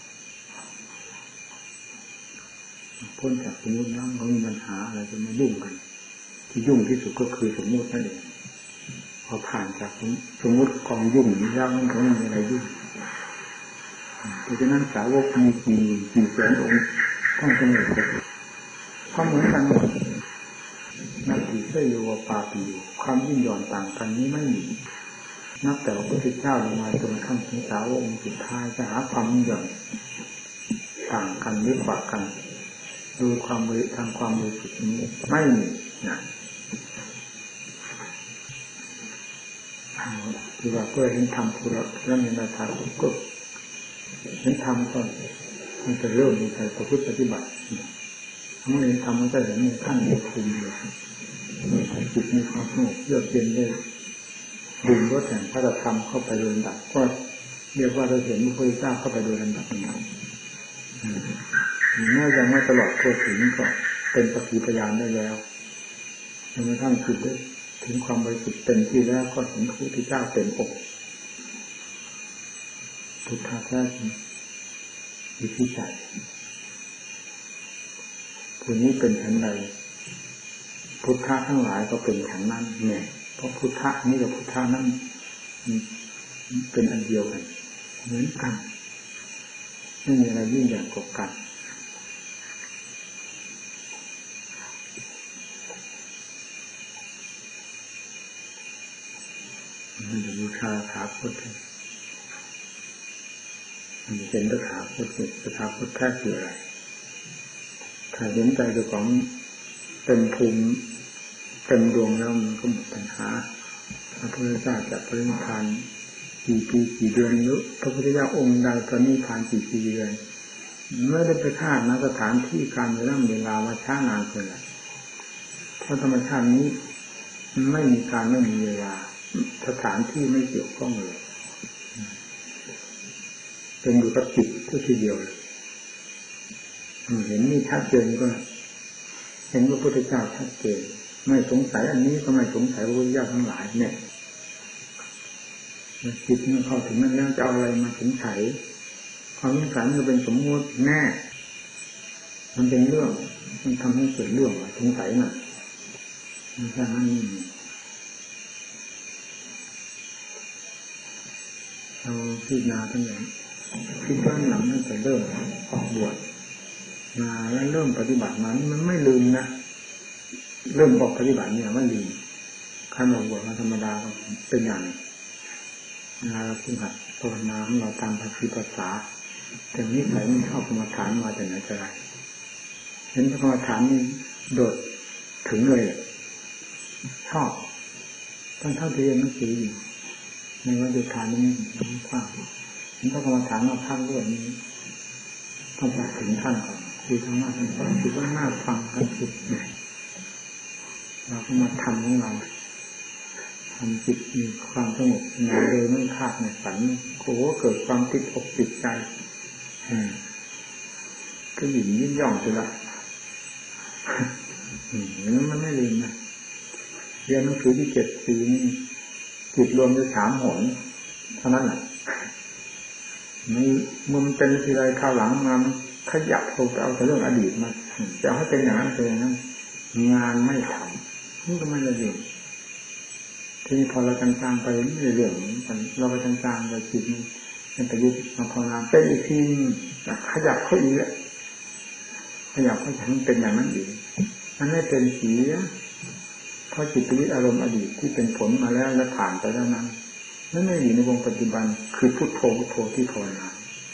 พ้นจากสมมติแล้วเขามีปัญหาอะไรจะมายุ่งกันที่ยุ่งที่สุดก็คือสมมตินั่นเองพอผ่านจากสมมติกองยุ่งนี้แล้วมันก็ไม่มีอะไรยุ่งเพราะฉะนั้นสาวกมีกี่แสนองค์ต้องสงบเขาเหมือนกันหมดนักติเสยโยปาปิโยความยิ่งหย่อนต่างกันนี้ไม่มีนับแต่พระพุทธเจ้าลงมาจนขั้นถึงสาวกองค์สุดท้ายจะหาความยิ่งหย่อนต่างกันหรือกว่ากันดูความบริทางความบริสุทธิ์นี้ไม่มีนะคือว่าเพื่อเห็นธรรมผู้เราเรื่องในราคาก็เห็นธรรมก่อนมันจะเริ่มมีใจประพฤติปฏิบัติเมื่อเห็นธรรมมันจะเห็นในขั้นในภูมิเลยจิตมีความสงบเยือกเย็นได้ดึงรถแห่งพระธรรมเข้าไปโดยลำดับก็เรียกว่าเราเห็นพระพุทธเจ้าเข้าไปโดยลำดับเมื่อยังไม่ตลอดทั่วถึงก็เป็นสักขีพยานได้แล้วจนกระทั่งจิตได้ถึงความบริสุทธิ์เต็มที่แล้วก็เห็นพระพุทธเจ้าเต็มอกพุทธะแท้จริงอยู่ที่ใจผู้นี้เป็นฉันใดพุทธะทั้งหลายก็เป็นฉันนั้นเนี่ยเพราะพุทธะนี้กับพุทธะนั้นเป็นอันเดียวกันเหมือนกันไม่มีอะไรยิ่งใหญ่กว่ากันมันจะบูชาถาพุทธมันจะเป็นถาพุทธถาพุทธแท้คืออะไรถ้าเห็นใจตัวของเต็มภูมิเต็มดวงแล้วมันก็หมดปัญหาพระพุทธเจ้าจะปรินิพพานกี่ปีกี่เดือนหรือพระพุทธเจ้าองค์ใดปรินิพพานกี่ปีเดือนไม่ได้ไปคาดนะสถานที่การเวลาว่าช้านานเท่าไหร่เพราะธรรมชาตินี้ไม่มีการไม่มีเวลาสถานที่ไม่เกี่ยวข้องเลยเป็นอยู่กับจิตทีเดียวเห็นนี่ชัดเจนก็เห็นว่าพระพุทธเจ้าชัดเจนไม่สงสัยอันนี้ก็ไม่สงสัยพระพุทธเจ้าทั้งหลายเนี่ยจิตเมื่อเข้าถึงนั้นแล้วจะเอาอะไรมาสงสัยความสงสัยมันเป็นสมมติแน่มันเป็นเรื่องมันทำให้เกิดเรื่องสงสัยน่ะมันแค่นั้นเราพิจารณาตั้งแต่คิดว่าหลังนั่นจะเริ่มออกบวชมาแล้วเริ่มปฏิบัติมานี่มันไม่ลืมนะเริ่มออกปฏิบัติเนี่ยไม่ลืมขั้นออกบวชมาธรรมดาเป็นอย่างเราพึ่งหัดภาวนาเราตามภาษาแต่นิสัยมันชอบกรรมฐานมาแต่ไหนแต่ไรเห็นกรรมฐานนี่โดดถึงเลยชอบตั้งเท่าที่เรียนหนังสืออยู่ในวัดเดียฐานนี้มันกว้างเห็นกรรมฐานมาพักด้วยนี้ต้องไปถึงท่านก่อนคือธรรมะท่านก็คือว่าน่าฟังกันสุดเนี่ยเราก็มาทำของเราทำจิตมีความสงบหนาโดยไม่คาดในฝันโอ้เกิดความติดอกติดใจก็หยิ่งยิ่งย่องเลยละมันไม่ลืมนะเรียนหนังสือที่7 ปีนี่จิตรวมได้3 หนเท่านั้นแหละนี่เมื่อมันเป็นทีไรคราวหลังมาขยับเอาแต่เรื่องอดีตมาจะให้เป็นอย่างนั้นเป็นอย่างนั้นงานไม่ทำนี่ก็ไม่ละเอียดทีนี้พอเราจางๆไปเรื่อยๆเราไปจางๆไปจิตมันไปยึดมาภาวนาเป็นอีกทีขยับเข้าอีกแล้วขยับเข้าถึงเป็นอย่างนั้นอีกมันไม่เป็นเสียเพราะจิตวิอารมณ์อดีตที่เป็นผลมาแล้วและผ่านไปแล้วนั้นนั่นไม่อยู่ในวงปัจจุบันคือพุทโธที่ภาวนา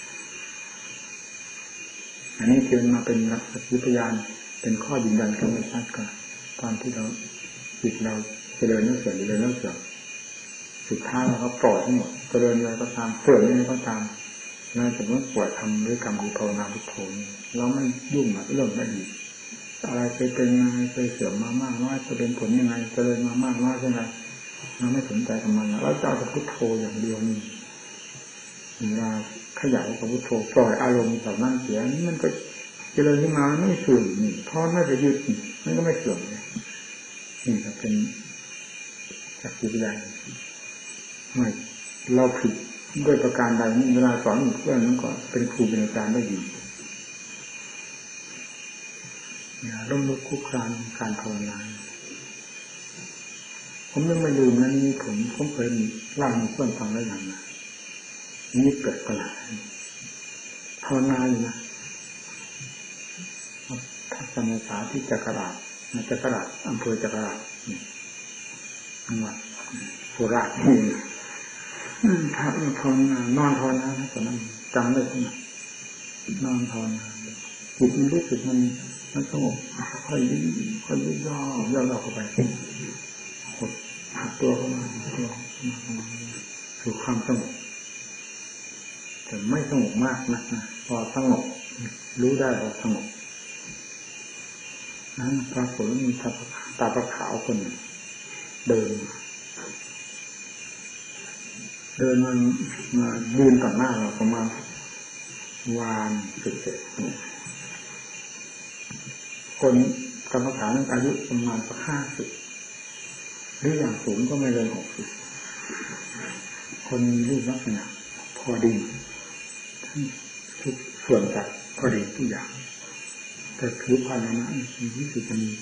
อันนี้เกิดมาเป็นหลักสักขีพยานเป็นข้อยืนยันกันไม่ชัดกันตอนที่เราจิตเราเจริญนั่งเสื่อมสุดท้ายเราก็ปล่อยทั้งหมดเจริญอะไรก็ตามเสื่อมอะไรก็ตามน่าจะต้องปล่อยทำด้วยกรรมคือภาวนาพุทโธเราไม่ยุ่งกับเรื่องอดีตอะไรเคยเป็นยังไงเคยเสื่อมมามากน้อยจะเป็นผลยังไงเจริญมามากน้อยเท่าไหร่เราไม่สนใจทำไมเราจะเอาแต่พุทโธอย่างเดียวนี่เวลาขยายกับพุทโธปล่อยอารมณ์จากนั่นเสียนี่มันก็เจริญขึ้นมาไม่เสื่อมนี่เพราะไม่ไปยึดมันก็ไม่เสื่อมเลยนี่ก็เป็นจากจิตวิญญาณไม่เราผิดด้วยประการใดนี่เวลาสอนเพื่อนนั้นก็เป็นครูเป็นอาจารย์ได้ดีร่มลุกคุกคานการภาวนาผมยังไม่ลืมนะนี่ผมเคยเล่าให้เพื่อนฟังได้อย่างไรนี่เกิดประหลาดภาวนาอยู่นะทัศนศึกษาที่จักราชอำเภอจักราชจังหวัดโคราชนี่ถ้าภาวนานอนภาวนาตอนนั้นจำได้ขนาดนอนภาวนาจิตมันรู้สึกมันสงบค่อยย่อเข้าไปหดตัวเข้ามาสู่ความสงบแต่ไม่สงบมากนะพอสงบรู้ได้พอสงบนั้นปรากฏว่ามีตาขาวคนเดินมายืนต่อหน้าเราประมาณวานเสร็จคนกรรมฐานอายุประมาณสัก50หรืออย่างสูงก็ไม่เลย60คนรูปลักษณะพอดีทุกส่วนจัดพอดีทุกอย่างแต่ผิวพรรณนั้นรู้สึกจะมี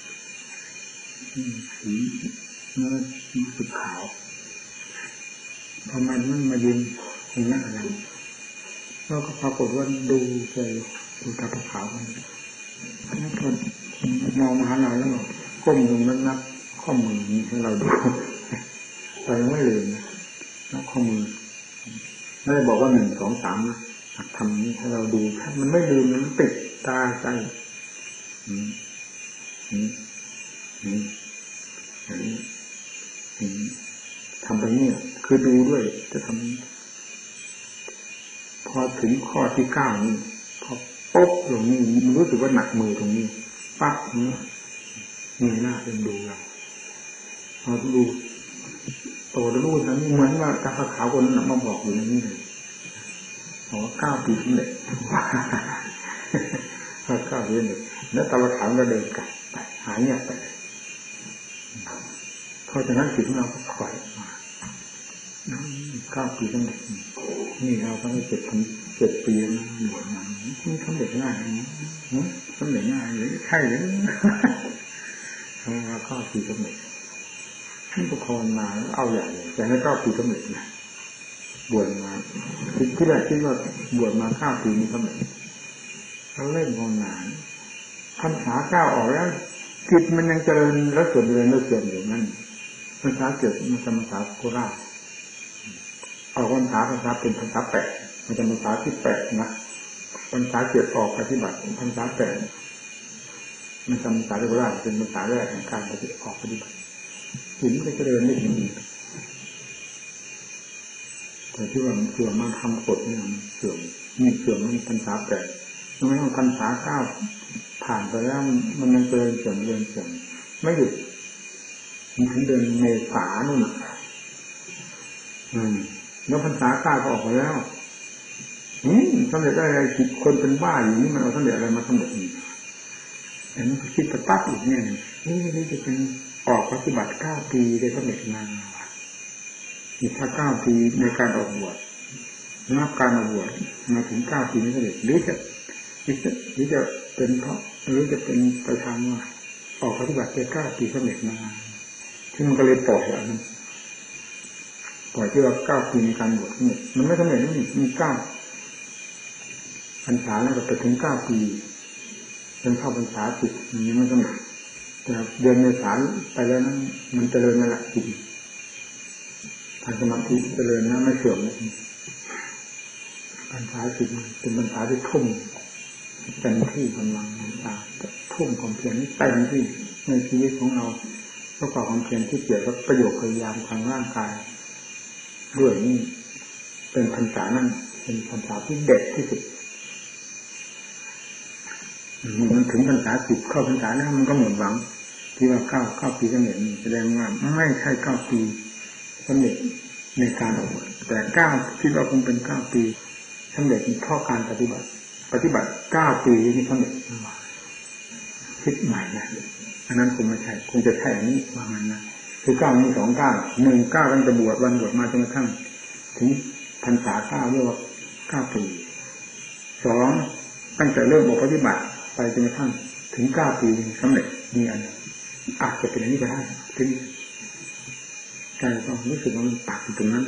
สีเนื้อสีขาวพอมันมายืนตรงนั้นอะไรแล้วก็ปรากฏว่าดูตาขาวมันแล้วพอมองมาหาเราแล้วก้มลงนับข้อมือนี้ให้เราดูแต่ยังไม่ลืมนะนับข้อมือไม่ได้บอกว่า1 2 3นะทำนี้ให้เราดูมันไม่ลืมมันติดตาใจทำไปนี่คือดูด้วยจะทำพอถึงข้อที่9นี่พอปุ๊บตรงนี้รู้สึกว่าหนักมือตรงนี้ปั๊บนี่หน้าเป็นดูเราพอดูโตแล้วรู้นะนี่เหมือนว่าตาขาวคนนั้นมาบอกอยู่ในนี้เลยบอกว่า9 ปีสำเร็จ9 ปีเลยแล้วตาขาวก็เดินกลับไปหายเงียบไปเพราะฉะนั้นจิตเราก็ถอยมา9 ปีสำเร็จนี่เราต้อง7 ปีนะหมดมาไม่สำเร็จง่ายนะสำเร็จง่ายหรือใช่หรือ9 ปีสำเร็จที่ประคองมาเอาใหญ่เลยแต่ให้9 ปีสำเร็จนะบวชมาที่แรกคิดว่าบวชมา9 ปีนี้สำเร็จเขาเล่นภาวนาพรรษา9ออกแล้วจิตมันยังเจริญแล้วเสื่อมอยู่นั่นพรรษาเกิดมันเป็นพรรษาโคราชออกพรรษาเป็นพรรษา8มันเป็นพรรษาที่8นะพรรษาเกิดออกปฏิบัติพรรษา8มันเป็นพรรษาโคราชเป็นพรรษาแรกของการออกปฏิบัติจิตมันเจริญได้ดีแต่ที่ว่ามันเสื่อมมาทำกฎเนี่ยมันเสื่อมมันพรรษา8ไม่ต้องพรรษา9ผ่านไปแล้วมันยังเสื่อมไม่หยุดมันถึงเดือนเมษาโน่นแล้วพรรษา9ก็ออกไปแล้วสำเร็จได้อะไรคนเป็นบ้าอย่างนี้มันเอาสำเร็จอะไรมาสำเร็จนี่แต่มันคิดจะตัดอีกเนี่ยนี่จะเป็นออกปฏิบัติ9 ปีได้สำเร็จงานอีกถ้า9 ปีในการออกบวชนับการออกบวชมาถึง9 ปีนี้สำเร็จหรือจะเป็นเพราะหรือจะเป็นไปทางว่าออกปฏิบัติได้9 ปีสำเร็จงานที่มันก็เลยปล่อยอันนั้นปล่อยที่ว่า9 ปีในการบวชนี่มันไม่สำเร็จนี่มี9 พรรษาแล้วก็ไปถึง9 ปีจนเข้าพรรษา10อย่างนี้ไม่สำเร็จแต่เดือนเมษายนไปแล้วนั้นมันเจริญนั่นแหละจิตทางสมาธิเจริญนะไม่เสื่อมเลยพรรษา10เป็นพรรษาที่ทุ่มเต็มที่กำลังต่างทุ่มความเพียรนี้เต็มที่ในชีวิตของเราประกอบความเพียรที่เกี่ยวกับประโยชน์พยายามทางร่างกายด้วยนี่เป็นพรรษานั้นเป็นพรรษาที่เด็ดที่สุดมันถึงพรรษา10เข้าพรรษาแล้วมันก็หมดหวังที่ว่า9 ปีสำเร็จแสดงว่าไม่ใช่9 ปีสำเร็จในการออกบวชแต่9คิดว่าคงเป็น9 ปีสำเร็จเพราะการปฏิบัติ9 ปีนี่สำเร็จคิดใหม่นะอันนั้นคงไม่ใช่คงจะใช่อันนี้ว่างั้นนะคือ9มี2 9 1 9ตั้งแต่บวชวันบวชมาจนกระทั่งถึงพรรษา9เรียกว่า9 ปี2ตั้งแต่เริ่มออกปฏิบัติไปจนกระทั่งถึง9 ปีสำเร็จนี่อันอาจจะเป็นอันนี้ก็ได้ถึงใจก็รู้สึกว่ามันตักอยู่ตรงนั้น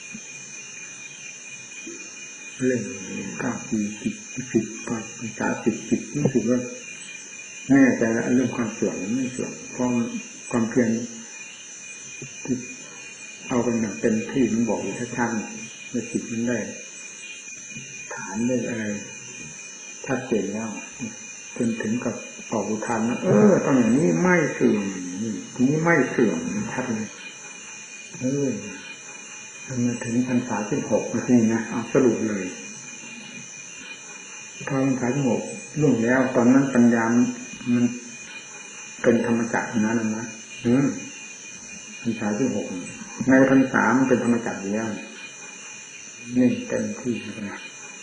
เล่น9 ปี10 ก็พรรษา10รู้สึกว่าแน่ใจแล้วเรื่องความเสื่อมไม่เสื่อมเพราะความเพียรที่เอากันอย่างเต็มที่มันบอกอยู่ชัดๆในจิตมันได้ฐานได้อะไรชัดเจนแล้วจนถึงกับออกอุทานนะต้องอย่างนี้ไม่เสื่อมทีนี้ไม่เสื่อมชัดเลยมาถึงพรรษา16นาทีนะเอาสรุปเลยพอพรรษา16ล่วงแล้วตอนนั้นปัญญามันเป็นธรรมจักรนั้นนะพรรษา16ในพรรษามันเป็นธรรมจักรแล้วนี่เต็มที่นะ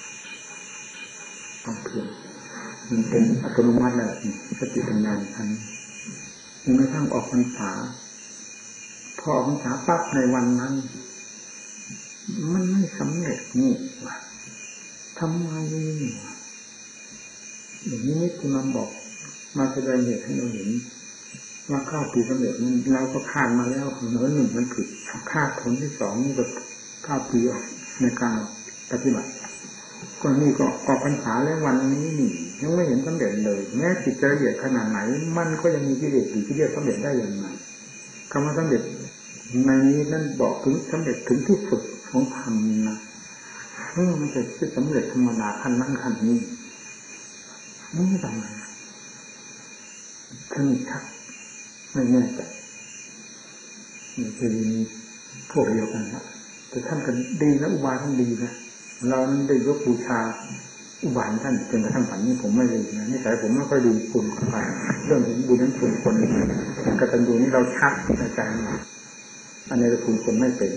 ต้องเพียรมันเป็นอัตโนมัติแล้วสติปัญญาทันมันไม่ทั้งออกพรรษาพอออกพรรษาปั๊บในวันนั้นมันไม่สำเร็จนี่ทำไมอย่างนี้ที่มันบอกมาแสดงเหตุให้เราเห็นว่า9 ปีสำเร็จเราก็คาดมาแล้วเหนือ1มันผิดคาดผลที่2นี่ก็9 ปีในการปฏิบัติก็นี่ก็ออกพรรษาแล้ววันนี้นี่ยังไม่เห็นสำเร็จเลยแม้จิตจะละเอียดขนาดไหนมันก็ยังมีกิเลสอยู่ที่เรียกสำเร็จได้อย่างไรคำว่าสำเร็จในนี้นั่นบอกถึงสำเร็จถึงที่สุดของธรรมนะมันจะคิดสำเร็จธรรมดาขั้นนั้นขั้นนี้ไม่ทำไมท่านชักไม่แน่ใจนี่คือพวกเดียวกันนะแต่ท่านกันดีนะอุบายท่านดีนะเรานั้นได้ยกบูชาอุบายท่านจนกระทั่งปัจจุบันนี้ผมไม่ลืมนะนิสัยผมไม่ค่อยดูคุณใครเรื่องถึงบุญนั้นคุณคนกตัญญูนี่เราชักในใจอันนี้เราคุณคนไม่เป็น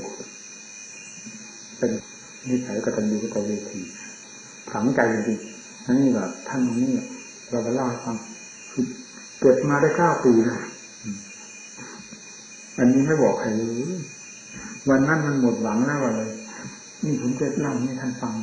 นิสัยกตัญญูกตเวทีฝังใจจริงๆนั่นนี่แบบท่านนี่เราไปเล่าให้ฟังคือเกิดมาได้9 ปีนะอันนี้ไม่บอกใครเลยวันนั้นมันหมดหวังแล้วอะไรนี่ผมจะเล่าให้ท่านฟัง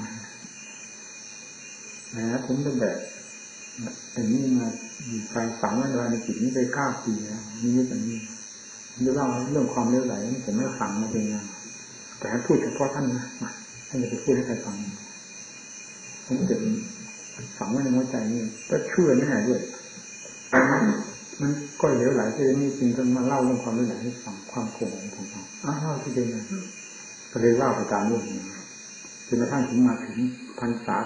นะผมจะแบบอันนี้มาการฝังไว้ในจิตนี้ได้9 ปีแล้วนี่แบบนี้จะเล่าเรื่องความเลื่อนไหลผมไม่ฟังมาเป็นยังแต่ให้พูดเฉพาะท่านนะท่านจะไปพูดให้ใครฟังผมจะฝังไว้ในหัวใจนี่ก็เชื่อแน่ด้วยมันก็เหลวไหลที่นี่จริงจนมาเล่าเรื่องความเลื่อนไหลให้ฟังความโกรธของผมฟังเล่าที่เดียวก็เลยเล่าไปตามเรื่องนี้จนกระทั่งถึงมาถึงพรรษา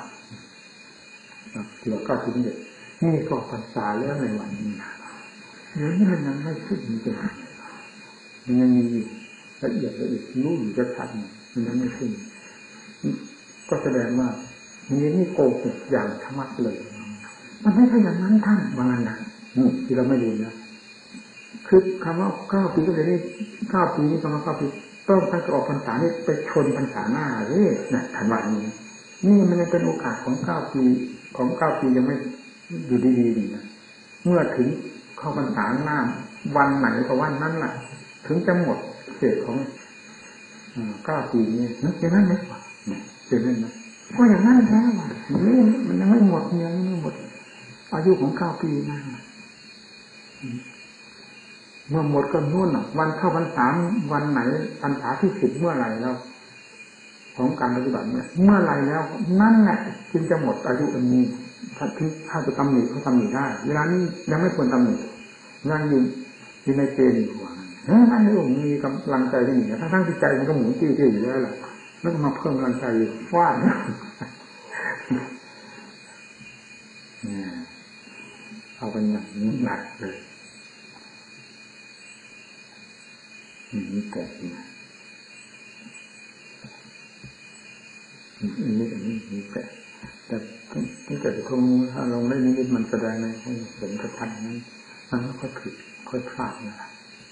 9เกี่ยวกับ9 ปีนี่ก็พรรษาแล้วในวันนี้นี่มันยังไม่ขึ้นจริงๆมันยังมีละเอียดรู้อยู่จะชัดมันยังไม่ขึ้นก็แสดงว่านี่โกหกอย่างธรรมะเลยมันไม่ใช่อย่างนั้นท่านว่างั้นนะที่เราไม่รู้นะคือคำว่า9 ปีก็เลยนี่9 ปีนี่คำว่า9 ปีต้องตั้งแต่ออกพรรษานี่ไปชนพรรษาหน้าเลยนะทันวันนี้นี่มันยังเป็นโอกาสของ9 ปีของ9 ปียังไม่อยู่ดีๆดีนะเมื่อถึงเข้าพรรษาหน้าวันไหนก็วันนั้นแหละถึงจะหมดเศษของ9 ปีนี้นึกอย่างนั้นไหมเป็นนั่นนะก็อย่างนั้นแท้ว่ะนี่มันยังไม่หมดยังไม่หมดอายุของ9 ปีนะเมื่อหมดก็นู่นวันเข้าพรรษาวันไหนพรรษาที่10เมื่อไหร่แล้วของการปฏิบัติเนี่ยเมื่อไหร่แล้วนั่นแหละจึงจะหมดอายุอันนี้ถ้าจะตำหนิเขาตำหนิได้เวลานี้ยังไม่ควรตำหนิยังอยู่ในเกณฑ์อยู่ว่านั่นนี่ผมมีกำลังใจที่นี่ทั้งที่ใจมันก็หมุนติ้วๆอยู่แล้วแหละแล้วก็มาเพิ่มกำลังใจฟาดเอาเป็นอย่างนี้หนักเลยนี่แปลกนะนี่แปลกแต่ตั้งแต่ตรงถ้าลงได้นิดมันแสดงให้เห็นชัดๆนั้นมันก็ผิดค่อยพลาดนะ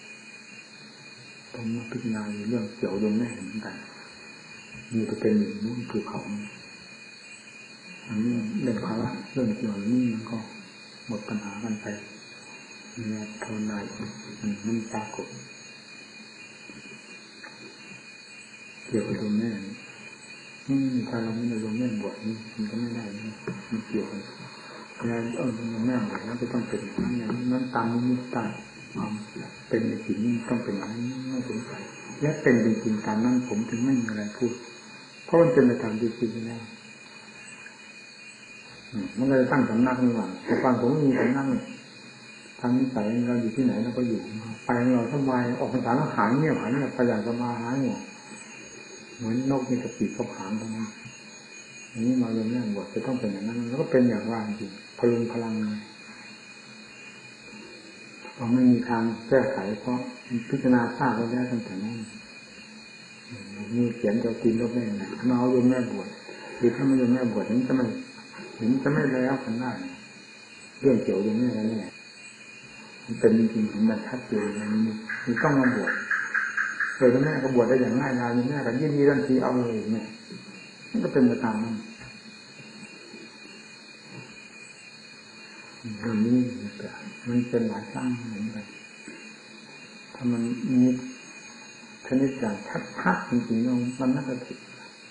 ต้องมาพิจารณาเรื่องเกี่ยวโยมแม่เหมือนกันมีไปเป็นอย่างนู้นภูเขาอันนี้เรื่องภาระเรื่องเกี่ยวนี้มันก็หมดปัญหากันไปเนี่ยภาวนามันปรากฏเกี่ยวกับโยมแม่ถ้าเราไม่ได้โยมแม่บวชนี่มันก็ไม่ได้มันเกี่ยวกันแล้วแม่บวชแล้วจะต้องเป็นอย่างนั้นตามนี้ตามความเป็นในสิ่งนี้ต้องเป็นอย่างนี้ไม่สงสัยและเป็นจริงๆตามนั้นผมถึงไม่มีอะไรพูดเพราะมันเป็นไปตามจริงๆแล้วมันก็จะตั้งสำนักนี่หว่าแต่ก่อนผมมีสำนักทางนิสัยเราอยู่ที่ไหนเราก็อยู่ไปเราสบายออกพรรษาแล้วหายเงียบพยายามจะมาหายเนี่ยเหมือนนกมีกระปีกกระผางตรงนั้นอันนี้มาเรียนเรื่องบทจะต้องเป็นอย่างนั้นแล้วก็เป็นอย่างว่าจริงพลุงพลังเราไม่มีทางแก้ไขเพราะพิจารณาทราบไว้แล้วตั้งแต่นั้นมีเขียนจะตีนรบแม่นะมาเอาโยมแม่บวชหรือถ้าไม่โยมแม่บวชนี้จะไม่แล้วกันได้เรื่องเกี่ยวโยมแม่แล้วเนี่ยมันเป็นจริงๆผมแบบชัดเจนมันต้องมาบวชโดยแม่ก็บวชได้อย่างง่ายดายแม่ก็ยินดีทันทีเอาเลยเนี่ยมันก็เป็นไปตามนั้นเรื่องนี้มันเป็นหลายครั้งเหมือนกันถ้ามันมีชนิดอย่างชัดๆจริงๆมันน่าจะผิด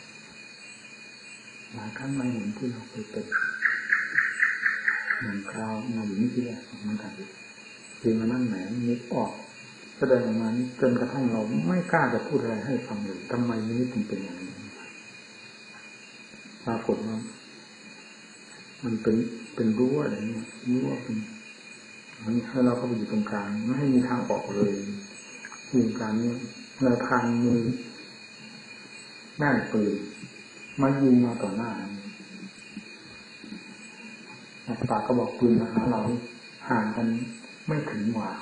หลายครั้งไม่เห็นที่เราเคยเป็นเหมือนคราวมาอยู่นี่ที่แรกเหมือนกันคือมานั่งไหนนึกออกแสดงออกมาจนกระทั่งเราไม่กล้าจะพูดอะไรให้ฟังเลยทำไมนี้ถึงเป็นอย่างนี้ปรากฏว่ามันเป็นรั้วอะไรเนี่ยรั้วเป็นให้เราเข้าไปอยู่ตรงกลางไม่ให้มีทางออกเลยอยู่กลางนี้เราทางมือหน้าปืนมายิงมาต่อหน้าปากก็บอกปืนมาหาเราห่างกันไม่ถึงหว่า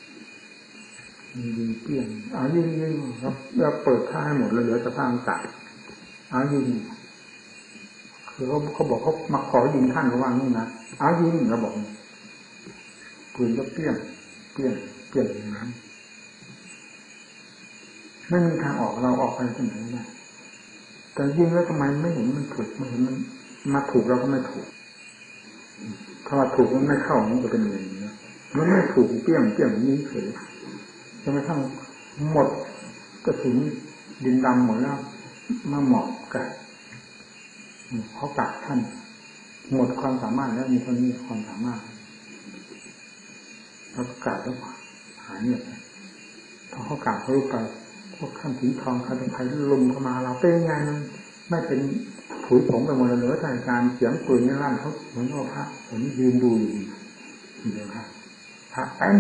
ยิงเปี้ยงยิงครับเราเปิดท่าให้หมดเลยเหลือแต่ท่าต่างยิงคือเขาบอกเขามาขอยิงท่านเขาว่านี่นะยิงเราบอกปืนก็เปี้ยงอย่างนั้นไม่มีทางออกเราออกไปที่ไหนได้แต่ยิงแล้วทำไมไม่เห็นมันถูกไม่เห็นมันมาถูกเราก็ไม่ถูกถ้าว่าถูกมันไม่เข้ามันจะเป็นอย่างนี้มันไม่ถูกเปี้ยงนี้เฉยจนกระทั่งหมดกระสุนดินดำหมดแล้วมาหมอบกันเขากัดท่านหมดความสามารถแล้วมีคนนี้ความสามารถเขากัดแล้วหายเนี่ยพอเขากัดเขารู้ไปพวกท่านถึงทองใครเป็นใครลุมเข้ามาเราเป็นไงมันไม่เป็นผุยผงไปหมดเลยเหลือแต่การเสียงปืนนี่ลั่นเขาเหมือนว่าพระผมยืนดูอยู่เดี๋ยวครับพระเต็ม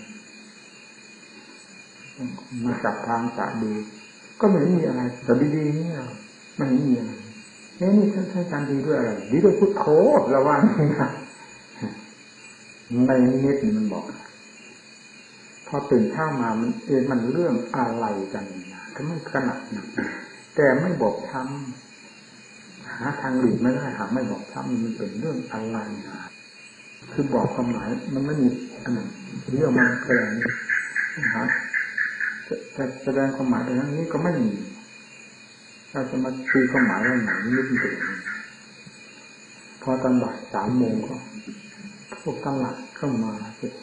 มาจับทางจับดูก็ไม่มีอะไรแต่ดีๆนี่ไม่มีอะไรนี่ใช้การดีด้วยอะไรดีด้วยพุทโธระวังนะในนิดมันบอกพอตื่นเช้ามามันเรื่องอะไรกันนะถ้าไม่ขนาดนั้นแต่ไม่บอกช้ำหาทางหลีกไม่ได้หาไม่บอกช้ำมันเป็นเรื่องอะไรนะคือบอกความหมายมันไม่มีอันนั้นเรื่องมันแปลงหาจะแสดงความหมายไปทั้งนี้ก็ไม่มีเราจะมาตีความหมายว่าไหนนี่ไม่เป็นพอตอนบ่าย3 โมงก็พวกตลาดเข้ามาเสร็จ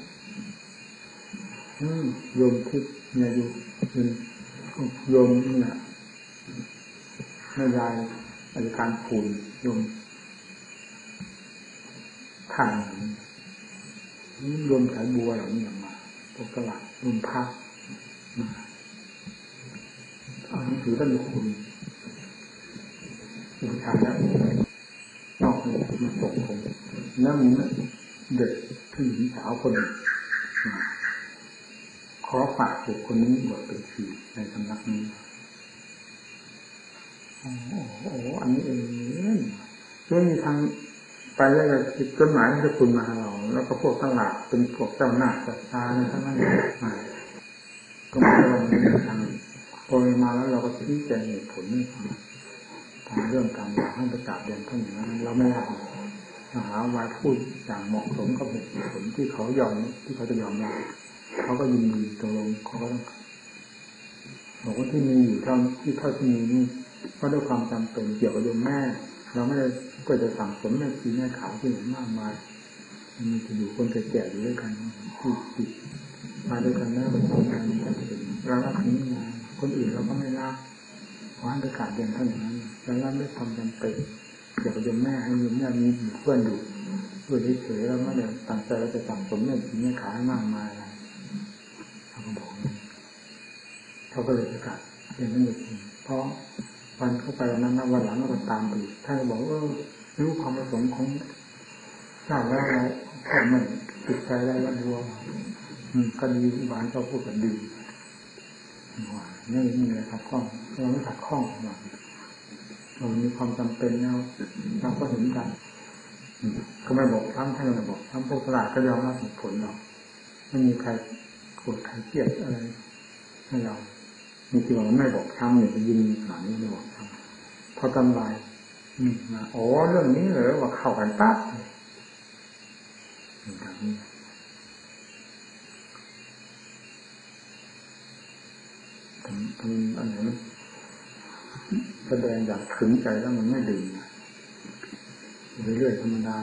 โยมทิพย์เนี่ยโยมเนี่ยแม่ยายอาการปูนโยมท่านโยมสายบัวเหล่านี้มาพวกตลาดโยมพักเอาหนังสือท่านคุณอุปชาแล้วนอกเลยมาส่งผมแล้วมีเด็กผู้หญิงสาวคนขอฝากเด็กคนนี้บวชเป็นชีในสำนักนี้อันนี้เองไม่มีทางไปแล้วก็ติดจดหมายให้คุณมาหาเราแล้วก็พวกตลาดเป็นพวกเจ้าหน้าจัดการในทั้งนั้นมาก็มาลงในทางพอมาแล้วเราก็ชี้แจงเหตุผลนี่ทางเรื่องการอยากให้ประกาศเรียนท่านอย่างนั้นเราไม่ได้หาว่าพูดอย่างเหมาะสมกับเหตุผลที่เขายอมที่เขาจะยอมรับเขาก็ยินดีตกลงเขาก็บอกว่าที่มีอยู่เท่าที่มีนี่ก็ด้วยความจำเป็นเกี่ยวกับโยมแม่เราไม่ได้ก็จะสั่งสมในทีแม่ขาวที่เห็นมากมายมันจะอยู่คนแก่ๆอยู่ด้วยกันที่มาด้วยกันแล้วเป็นงานกันเรารักนี้งานคนอื่นเราก็ไม่รักเพราะประกาศเดินเท่านั้นเรารับด้วยความจำเป็นเกี่ยวกับโยมแม่ให้โยมแม่มีเพื่อนอยู่ด้วยเฉยๆแล้วไม่ได้ตั้งใจเราจะสั่งสมในทีแม่ขาวมากมายอะไรเขาก็บอกเขาก็เลยประกาศเป็นเรื่องจริงเพราะวันเข้าไปวันนั้นวันหลังเราก็ตามไปท่านก็บอกรู้ความประสงค์ของทราบแล้วเราก็ไม่ติดใจได้แล้วดูก็ดีที่บ้านเขาพูดกันดีว่านี่แหละขัดข้องเราไม่ขัดข้องว่าเรามีความจำเป็นแล้วเราก็เห็นกันก็ไม่บอกท่านไม่บอกท่านพวกตลาดก็ยอมรับผลเราไม่มีใครโกรธใครเกลียดอะไรให้เรามีที่ว่าไม่บอกช้ำเนี่ยจะยินหนานี้ไม่บอกช้ำพอทำลายมาอ๋อเรื่องนี้เหรอว่าเข้ากันปั๊บแบบนี้ทำอันนี้แสดงอย่างถึงใจแล้วมันไม่ดีเรื่อยๆธรรมดา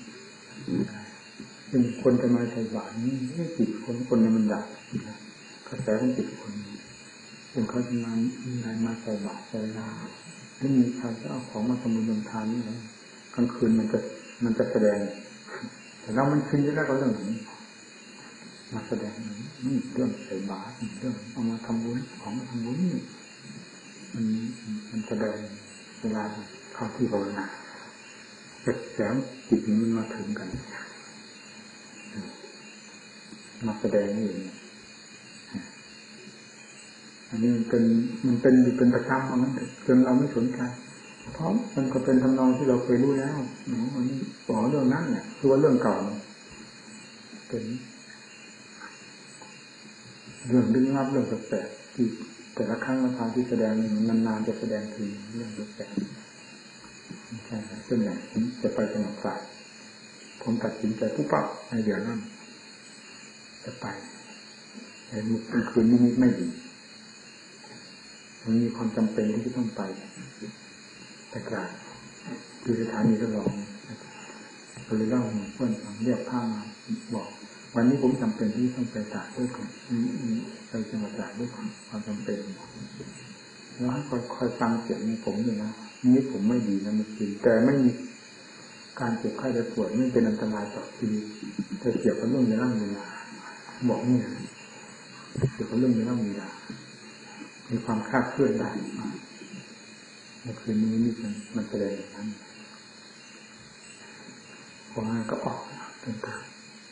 เป็นคนจะมาใส่บาตรนี่ไม่จิตคนในมันดับกระแสของจิตคนเป็นเขาจะมาใส่บาตรใส่ลาไม่มีใครจะเอาของมาทำบุญทำทานนี่เลยกลางคืนมันจะแสดงแต่เรามันชินแล้วก็เรื่องนี้มาแสดงนี่เรื่องใส่บาตรเรื่องเอามาทำบุญของมาทำบุญนี่มันแสดงเวลาเข้าที่ภาวนาแสงจิตมันมาถึงกันมาแสดงนี่อันนี้มันเป็นประจำเอางั้นจนเราไม่สนใจเพราะมันก็เป็นทำนองที่เราเคยรู้แล้วอันนี้บอกเรื่องนั้นเนี่ยคือว่าเรื่องเก่าเป็นเรื่องลึกลับเรื่องแปลกๆที่แต่ละครั้งละครั้งที่แสดงนานๆจะแสดงทีเรื่องแปลกใช่ครับส่วนใหญ่ผมจะไปจังหวัดตราดผมตัดสินใจปุ๊บปั๊บในเดือนนั้นจะไปแต่เมื่อคืนนี้ไม่ดีมันมีความจำเป็นที่ต้องไปแต่กลางคือสถานีทดลองก็เลยเล่าเพื่อนเรียกข้ามาบอกวันนี้ผมจำเป็นที่ต้องไปตราดด้วยกันไปจังหวัดตราดด้วยความจำเป็นแล้วคอยฟังเสียงผมนี่นะนี่ผมไม่ดีนะมันจริงแต่ไม่มีการเจ็บไข้ได้ป่วยไม่เป็นอันตรายต่อชีวิตแต่เกี่ยวกับเรื่องในร่างกายบอกนี่เกี่ยวกับเรื่องในร่างกายมีความคลาดเคลื่อนได้ในคืนนี้นี่มันแสดงอย่างนั้นพอมาก็ออกต่าง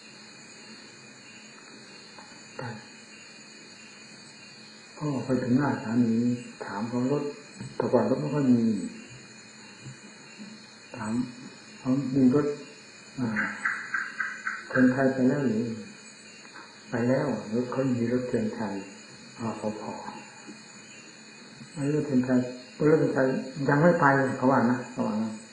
ๆไปพอไปถึงหน้าสถานีถามเขารถแต่ก่อนรถไม่ค่อยมีถามเขามีรถคนไทยไปแล้วหรือไปแล้วรถเขามีรถเทียนไทยพอไอ้รถเทียนไทยยังไม่ไปเขาว่านะก็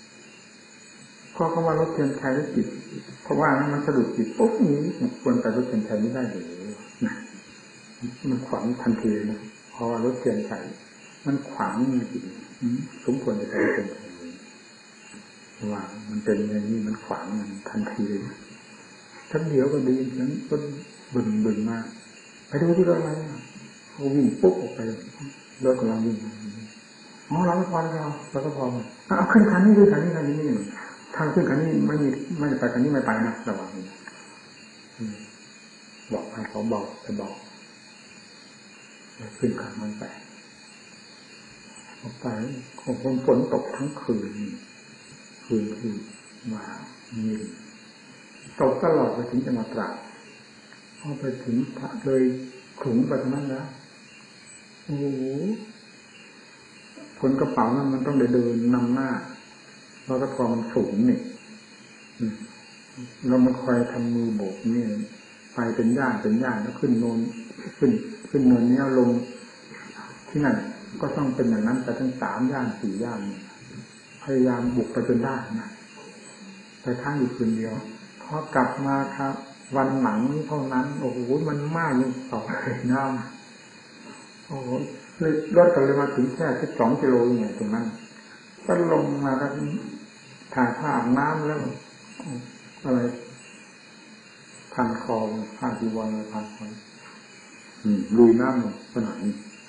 เขาว่ารถเทียนไทยแล้วจิตเพราะว่ามันสะดุดจิตปุ๊บนี้ควรไปรถเทียนไทยไม่ได้เลยมันขวางทันทีนะเพราะว่ารถเทียนไทยมันขวางมันจิตสมควรจะไปรถเทียนไทยว่ามันเป็นอย่างนี้มันขวางมันทันทีเลยทั้งเดียวก็ดีทั้งก็บึนมาไปดูที่รถอะไรเขาวิ่งปุ๊บออกไปรถกำลังวิ่งเราก็พอแล้วก็พอเอาขึ้นคันนี้ด้วยคันนี้ทางขึ้นคันนี้ไม่ไปคันนี้ไม่ไปนะระหว่างนี้บอกให้เขาบอกไปบอกขึ้นคันมันไปออกไปของฝนตกทั้งคืนที่มามีตกตลอดไปถึงจังหวัดตราดพอไปถึงเลยขลุงไปตรงนั้นแล้วโอ้โหคนกระเป๋านั้นมันต้องเดินนำหน้าแล้วก็กองมันสูงนี่เรามาคอยทำมือโบกนี่ไปเป็นย่านแล้วขึ้นโนนขึ้นเนินนี้ลงที่นั่นก็ต้องเป็นอย่างนั้นแต่ทั้ง3 ย่าน 4 ย่านพยายามบุกไปจนได้นะไปค้างอยู่คืนเดียวพอกลับมาครับวันหลังเท่านั้นโอ้โหมันมากยิ่งต่อน้ำโอ้โหรถก็เลยมาถึงแค่12 กิโลเนี่ยตรงนั้นก็ลงมาแล้วถ่ายผ้าอาบน้ำแล้วอะไรพันคอผ้าจีวรพันคอลุยน้ำลงสนาม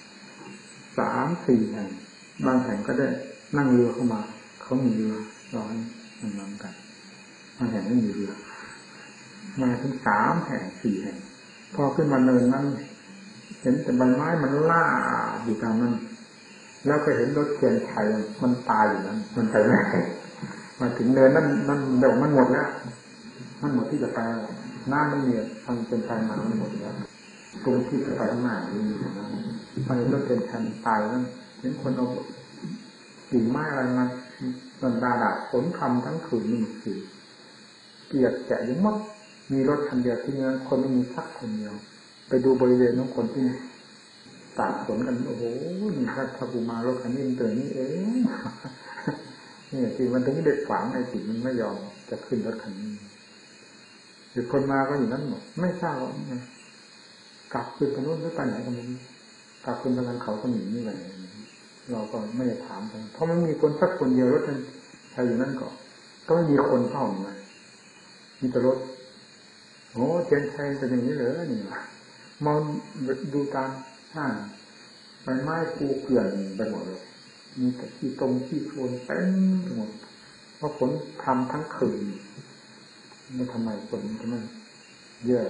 3-4 แห่งบางแห่งก็ได้นั่งเรือเข้ามาเขามีเรือร้อนนั่งกันบางแห่งไม่มีเรือมาถึง3 แห่ง 4 แห่งพอขึ้นมาเนินนั้นเห็นแต่ใบไม้มันล่าอยู่ตามนั้นแล้วก็เห็นรถเกียร์ไทยมันตายอยู่นั้นมันไปไม่ได้มาถึงเนินนั่นเดี๋ยวมันหมดแล้วมันหมดที่จะไปน้ำไม่มีทางเป็นไฟมามันหมดแล้วตรงที่จะไปข้างหน้ามีอยู่นะพอเห็นรถเกียร์ไทยตายนั้นเห็นคนเอากิ่งไม้อะไรมาต้นดาดาฝนทำทั้งคืนนี่คือเกียร์แกะยังมัดมีรถคันเดียวที่นั้นคนไม่มีสักคนเดียวไปดูบริเวณของคนที่ตากฝนกันโอ้โหนี่ถ้ากูมารถคันนี้มันเตือนนี่เองนี่สิมันถึงเด็กฝังในจิตมันไม่ยอมจะขึ้นรถคันนี้หรือคนมาก็อยู่นั้นหมดไม่ทราบว่ากลับขึ้นไปโน่นหรือไปไหนกันนี้กลับขึ้นไปทางเขาก็หนีนี่แหละเราก็ไม่ได้ถามกันเพราะมันมีคนสักคนเดียวรถนั้นใครอยู่นั่นก็ไม่มีคนเข้ามามีแต่รถโอ้เทียนชัยเป็นอย่างนี้เหรอนี่มองดูตามห้างใบไม้ปูเกลื่อนไปหมดเลยมีแต่ที่ตรงที่โคลนเต็มไปหมดเพราะฝนทำทั้งคืนไม่ทำไมฝนทำไมเยอะ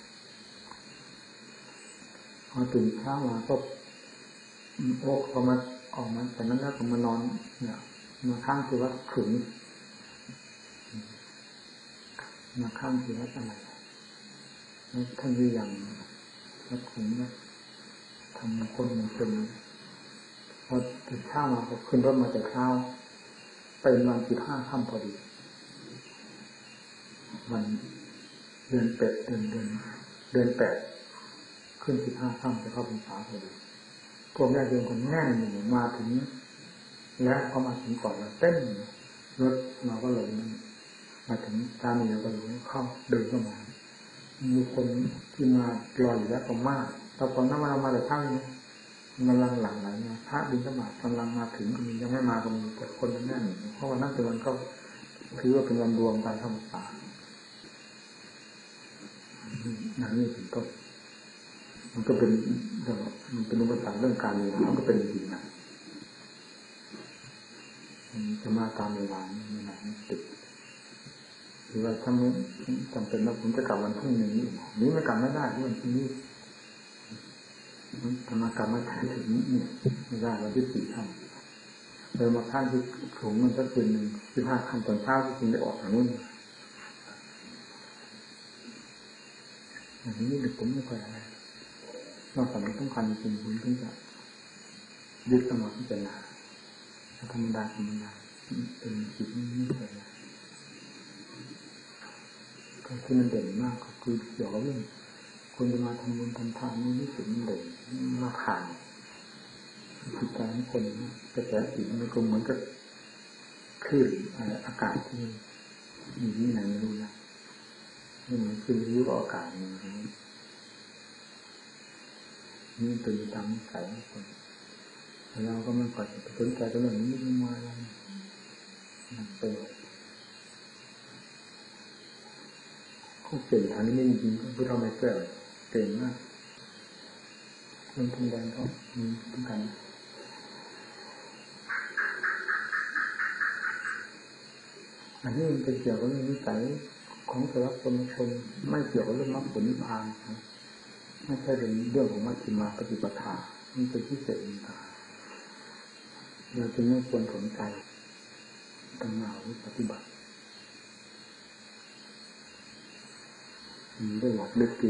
พอตื่นเช้ามาก็โอ๊กออกมาจากนั้นแล้วก็มานอนเนี่ยมาข้างที่วัดขึงมาข้างที่วัดอะไรท่านที่ยังวัดขึงนะทำคนมันเป็นพอตื่นเช้ามาก็ขึ้นรถมาแต่เช้าเป็นวัน15 ค่ำพอดีวันเดือน8เดือน8ขึ้น15 ค่ำจะเข้าพรรษาพอดีพวกญาติโยมคนแน่นอยู่มาถึงแล้วเขามาถึงก่อนแล้วเต้นรถเราก็เลยมาถึงตามีเราก็เลยเข้าเดินเข้ามามีคนที่มารออยู่แล้วก็มากตอนก่อนนั้นเรามาแต่เช้านี้กำลังหลั่งไหลมาพระบิณฑบาตกำลังมาถึงยังไม่มาก็มีแต่คนแน่นเพราะว่านั่นเป็นวันก็ถือว่าเป็นวันรวมการเข้าพรรษาอย่างนี้ถึงต้นมันก็เป็นมันเป็นอุปสรรคเรื่องการเรียนมันก็เป็นจริงนะจะมาตามเวลาไม่นานติดหรือว่าถ้าไม่จำเป็นว่าผมจะกลับวันพรุ่งนี้นี่ไม่กลับไม่ได้ที่วันพรุ่งนี้ธรรมกรรมไม่ถึงนี่ไม่ได้วันที่4 ค่ำเลยมาท่านที่สูงมันสักคืนหนึ่ง15 ค่ำตอนเช้าจึงได้ออกทางนู้นอย่างนี้เด็กผมไม่ค่อยอะไรนอกจากมันต้องการจริงผมถึงจะยึดสมาธิพิจารณาธรรมดาเป็นจิตนี่เลยนะก็ที่มันเด่นมากก็คือเกี่ยวกับเรื่องคนจะมาทำบุญทำทานนี่สิ่งมันเด่นมาผ่านจิตใจของคนกระแสจิตมันก็เหมือนกับคลื่นอากาศที่มีที่ไหนไม่รู้นะนี่มันคือรู้อากาศนี่เป็นตามนิสัยของคนเราก็ไม่ค่อยสนใจเรื่องนี้มาแล้วเป็นเขาเก่งทางนี้จริงๆพวกเราไม่เก่งเก่งมากมันทำแดงเขามีทุกกันอันนี้มันเป็นเกี่ยวกับเรื่องนิสัยของแต่ละคนไม่เกี่ยวกับเรื่องมรรคผลนิพพานไม่ใช่เป็นเรื่องของมัชฌิมาปฏิปทามันเป็นพิเศษต่างเราจึงไม่ควรสนใจตั้งหน้าปฏิบัติได้หลักลึกดี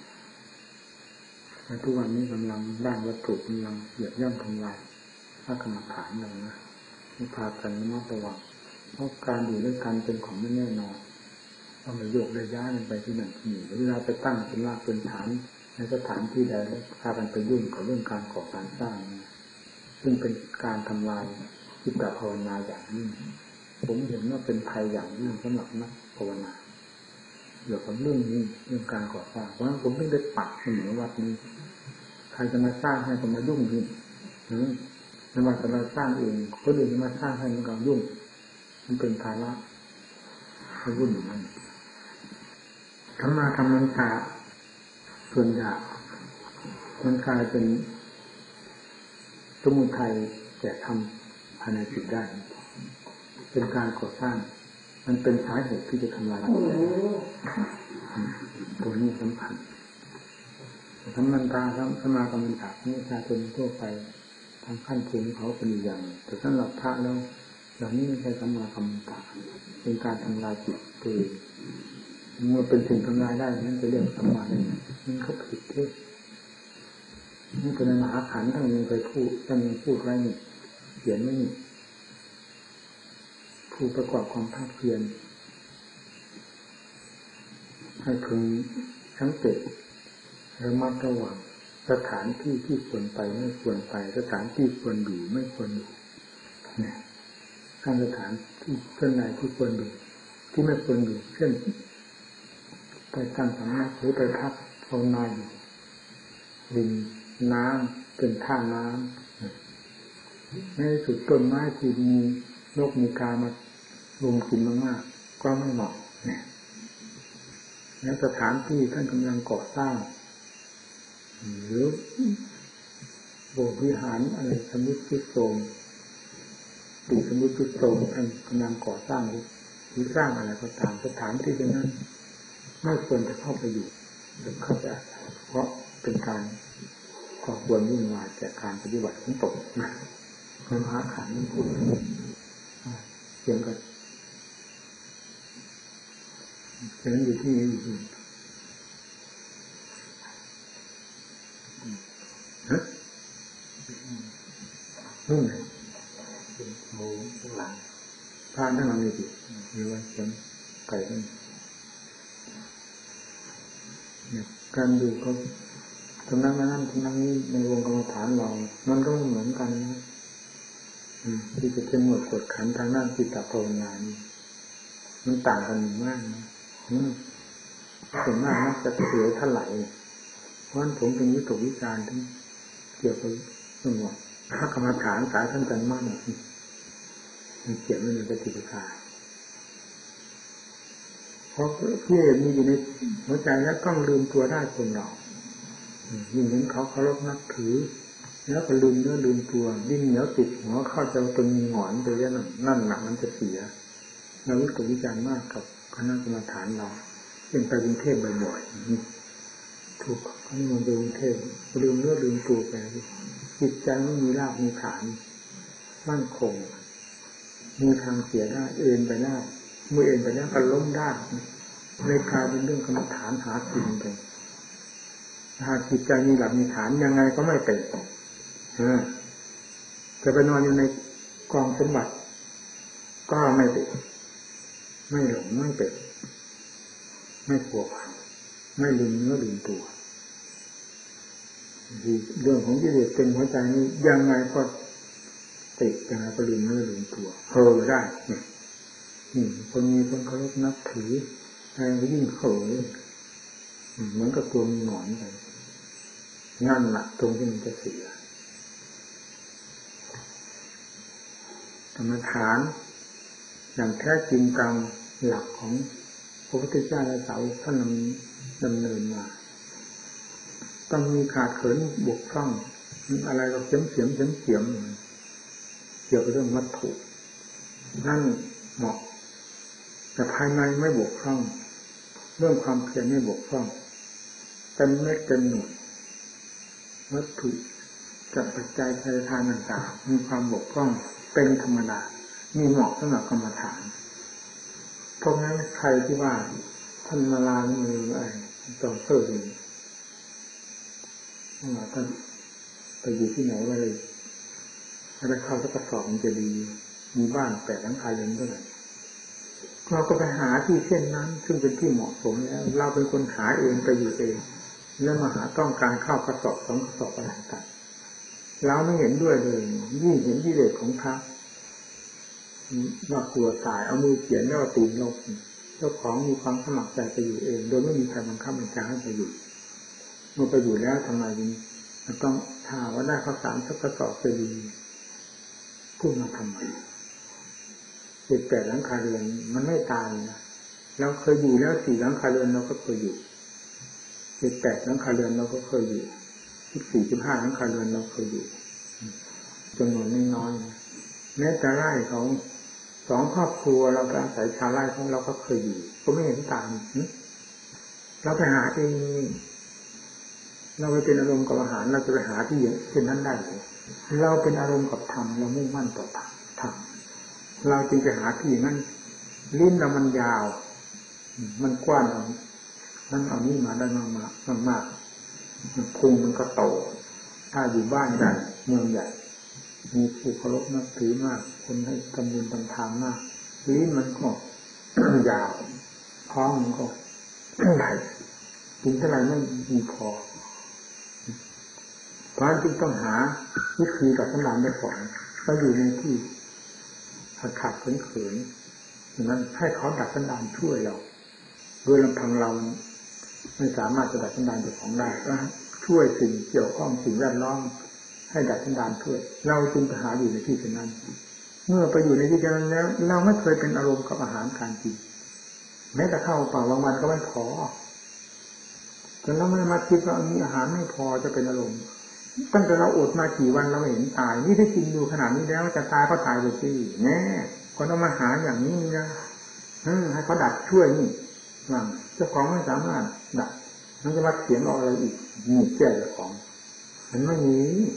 ในทุกวันนี้กำลังด้านวัตถุกำลังเหยียบย่ำทำลายพระกรรมฐานเรานะให้พากันระวังเพราะการอยู่ด้วยกันเป็นของไม่แน่นอนต้องโยกระยะไปที่หนึ่งที่หนึ่งเวลาไปตั้งเป็นรากเป็นฐานในสถานที่ใดแล้วพากันไปยุ่งกับเรื่องการก่อการสร้างซึ่งเป็นการทำลายจิตภาวนาอย่างยิ่งผมเห็นว่าเป็นภัยอย่างยิ่งสำหรับนักภาวนาเกี่ยวกับเรื่องนี้เรื่องการก่อสร้างเพราะฉะนั้นผมไม่ได้ปักเสมอวัดนี้ใครจะมาสร้างให้ก็มายุ่งนี่ไม่ว่าจะมาสร้างเองคนอื่นจะมาสร้างให้มันก็ยุ่งมันเป็นภาระให้วุ่นอยู่นั่นธรรมะธรรมันตาส่วนใหญ่มันกลายเป็นสมุทัยแต่ทำภายในจิตได้เป็นการก่อสร้างมันเป็นสาเหตุที่จะทำลายตัวนี้สำคัญธรรมันตาสมากรรมฐานนี่ชาชนทั่วไปทางขั้นภูมิเขาเป็นอย่างแต่สำหรับพระแล้วอย่างนี้ไม่ใช่สมากรรมฐานเป็นการทำลายจิตตัวเองเมื่อเป็นสิ่งทำลายได้นั้นจะเรียกสมาได้มันก็ผิดที่นี่เป็นมหาขันธ์ท่านมีไปพูดท่านมีพูดไว้นี่เขียนไม่นี่ผู้ประกอบความภาคเพียรให้พึงสังเกตระมัดระวังสถานที่ที่ควรไปไม่ควรไปสถานที่ควรอยู่ไม่ควรอยู่เนี่ยข้างสถานที่เช่นใดที่ควรอยู่ที่ไม่ควรอยู่เช่นไปตั้งสำนักหรือไปพักภาวนาอยู่ริมน้ำเป็นท่าน้ำในสุดต้นไม้ที่มีนกมีกามารุมกินมากๆก็ไม่เหมาะเนี่ยและสถานที่ท่านกำลังก่อสร้างหรือโบสถ์วิหารอะไรสมุทรพิโสมติสมุทรพิโสมท่านกำลังก่อสร้างหรือสร้างอะไรก็ตามสถานที่นั้นไม่ควรจะเข้าไปอยู่หรือเข้าไปเพราะเป็นการก่อควรวุ่นวายแก่การปฏิบัติของตนนะมหาขันธ์พูดเกี่ยวกับฉะนั้นอยู่ที่นี่อยู่นู่นโอ้หลังพานทั้งหลังมีสิมีไว้เขียนไก่ทั้งเนี่ยการดูเขาตรงนั้นนั่นตรงนั้นนี้ในวงกรรมฐานเรามันก็ไม่เหมือนกันนะที่จะเป็นหมวดกฎขันทางด้านจิตภาวนานี่มันต่างกันมากนะส่วนมากนักจะเสียเท่าไหร่เพราะฉะนั้นผมเป็นวิตกวิจารณ์ที่เกี่ยวกับเรื่องว่าพระกรรมฐานสายท่านจันทร์มากมันเขียนไว้ในปฏิปทาเพราะที่มีอยู่ในหัวใจแล้วต้องลืมตัวได้คนเรายิ่งเห็นเขาเคารพนับถือแล้วก็ลืมเนื้อลืมตัวดิ้นเหนียวติดหัวเข้าจะเป็นหงอนไปเรื่อยนั่นหนักมันจะเสียเราวิตกวิจารณ์มากกับคณะกรรมฐานเราเป็นไปกรุงเทพบ่อยๆถูกเขาเมืองกรุงเทพลืมเนื้อลืมตัวไปจิตใจไม่มีรากมีฐานมั่นคงมีทางเสียได้เอ็นไปได้เมื่อเอ็นไปแล้วก็ล้มได้เลยกลายเป็นเรื่องกรรมฐานหากินไปหากจิตใจมีหลักมีฐานยังไงก็ไม่เป็นจะไปนอนอยู่ในกองสมบัติก็ไม่เป็นไม่หลงไม่เป็นไม่ผัวพันไม่ลืมเนื้อลืมตัวเรื่องของกิเลสเป็นหัวใจนี้ยังไงก็ติดยังไงก็ลืมเนื้อลืมตัวได้คนมีคนเคารพนับถืออะไรก็ยิ่งเห่อเหมือนกับตัวมีหนอนไปนั่นแหละตรงที่มันจะเสียกรรมฐานอย่างแท้จริงตามหลักของพระพุทธเจ้าและสาวกท่านดำเนินมาต้องมีขาดเขินบกพร่องอะไรก็เขียมเกี่ยวกับเรื่องวัตถุนั่นเหมาะแต่ภายในไม่บกพร่องเรื่องความเพียรไม่บกพร่องเต็มเม็ดเต็มหน่วยวัตถุกับปัจจัยภายทานต่างๆมีความบกพร่องเป็นธรรมดามีเหมาะสำหรับกรรมฐานเพราะงั้นใครที่ว่าท่านมาลามืออะไรจอมเพิ่มท่านไปอยู่ที่ไหนว่าเลยอะไรเข้าสักกระสอบมันจะดีมีบ้านแต่หลังคาเรือนเท่าไหร่เราก็ไปหาที่เช่นนั้นซึ่งเป็นที่เหมาะสมแล้วเราเป็นคนหาเองไปอยู่เองแล้วมาหาต้องการเข้ากระสอบสองกระสอบอะไรต่างเราไม่เห็นด้วยเลยยิ่งเห็นกิเลสของพระว่ากลัวตายเอามือเขียนแล้วตีนลบเจ้าของมีความสมัครใจไปอยู่เองโดยไม่มีใครบังคับบัญชาให้ไปอยู่เมื่อไปอยู่แล้วทำไมมันต้องถ้าว่าได้ข้าวสารสักกระสอบจะดีพูดมาทำไม18 หลังคาเรือนมันไม่ตายนะเราเคยอยู่แล้ว4 หลังคาเรือนเราก็เคยอยู่18 หลังคาเรือนเราก็เคยอยู่14 15 หลังคาเรือนเราเคยอยู่จำนวนไม่น้อยนะแม้แต่ไร่เขา2 ครอบครัวเราไปอาศัยชาวไร่ของเราก็เคยอยู่ก็ไม่เห็นต่างเราไปหาเองเราไปเป็นอารมณ์กับอาหารเราจะไปหาที่เช่นนั้นได้เราเป็นอารมณ์กับธรรมเรามุ่งมั่นต่อธรรมเราจึงไปหาที่นั้นลิ้นเรามันยาวมันกว้างนั่นเอานี่มาได้มากพุงมันก็โตถ้าอยู่บ้านใหญ่เมืองใหญ่มีผู้เคารพนับถือมากคนให้กำลังตำทางมากลิ้นมันก็ ยาวท้องมันก็ใหญ่กินเท่าไรไม่มีพอเพราะฉะนั้นจึงต้องหาวิธีกับสันดานได้ก่อนก็อยู่ในที่ขาดเขินๆดังนั้นให้เขาดัดสันดานช่วยเราโดยลำพังเราไม่สามารถจะดัดสันดานเจ้าของได้ก็ช่วยสิ่งเกี่ยวข้องสิ่งแวดล้อมให้ดัดสันดานช่วยเราจึงไปหาอยู่ในที่เช่นนั้นเมื่อไปอยู่ในที่เช่นนั้นแล้วเราไม่เคยเป็นอารมณ์กับอาหารการกินแม้แต่ข้าวเปล่าบางวันก็ไม่พอจนเราไม่มาคิดว่ามีอาหารไม่พอจะเป็นอารมณ์ตั้งแต่เราอดมากี่วันเราไม่เห็นตายนี่ได้กินอยู่ขนาดนี้แล้วจะตายก็ตายไปสิแน่ก็ต้องมาหาอย่างนี้นะให้เขาดัดช่วยนี่เจ้าของไม่สามารถดัดมันจะมาเขียนอะไรอีกหมู่แก่เจ้าของมันไม่มี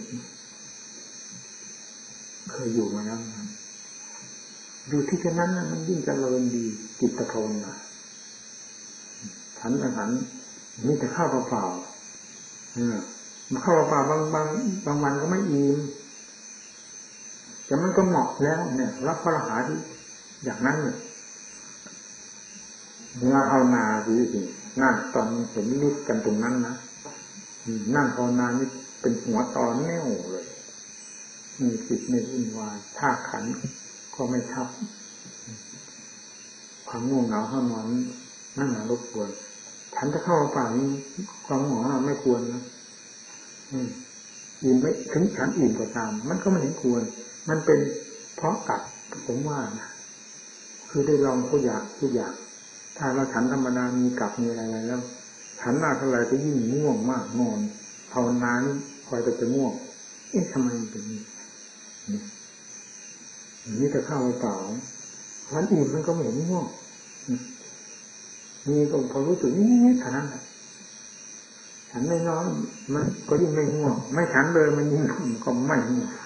เคยอยู่มาแล้วอยู่ที่แค่นั้นมันยิ่งเจริญดีจิตภาวนาฉันอาหารมีแต่ข้าวเปล่ามาเข้าป่าบางวันก็ไม่อิ่มแต่มันก็เหมาะแล้วเนี่ยรับพระหาที่อย่างนั้นเนี่ยเราเอานาดีจริงนั่งตอนเห็นนิดกันตรงนั้นนะนั่งภาวนานี่เป็นหัวตอนแน่วเลยมีจิตไม่วุ่นวายท่าขันก็ไม่ทับความง่วงเหงาห้านอนนั่นรบกวนฉันจะเข้าป่านี้ความง่วงเหงาไม่ควรนะอิ่มไม่ถึงฉันอิ่มก็ตามมันก็ไม่เห็นควรมันเป็นเพราะกัดผมว่านะคือได้ลองทุกอย่างถ้าเราฉันธรรมดามีกับมีอะไรแล้วฉันมากเท่าไรก็ยิ่งง่วงมากนอนภาวนาคอยแต่จะง่วงทำไมเป็นนี้นี่จะเข้าเปล่าฉันอิ่มมันก็ไม่เห็นง่วงมีก็พอรู้สึกนี่ขนาดนั้นฉันไม่นอนมันก็ยิ่งไม่ง่วงไม่ฉันเลยมันยิ่งก็ไม่ง่วง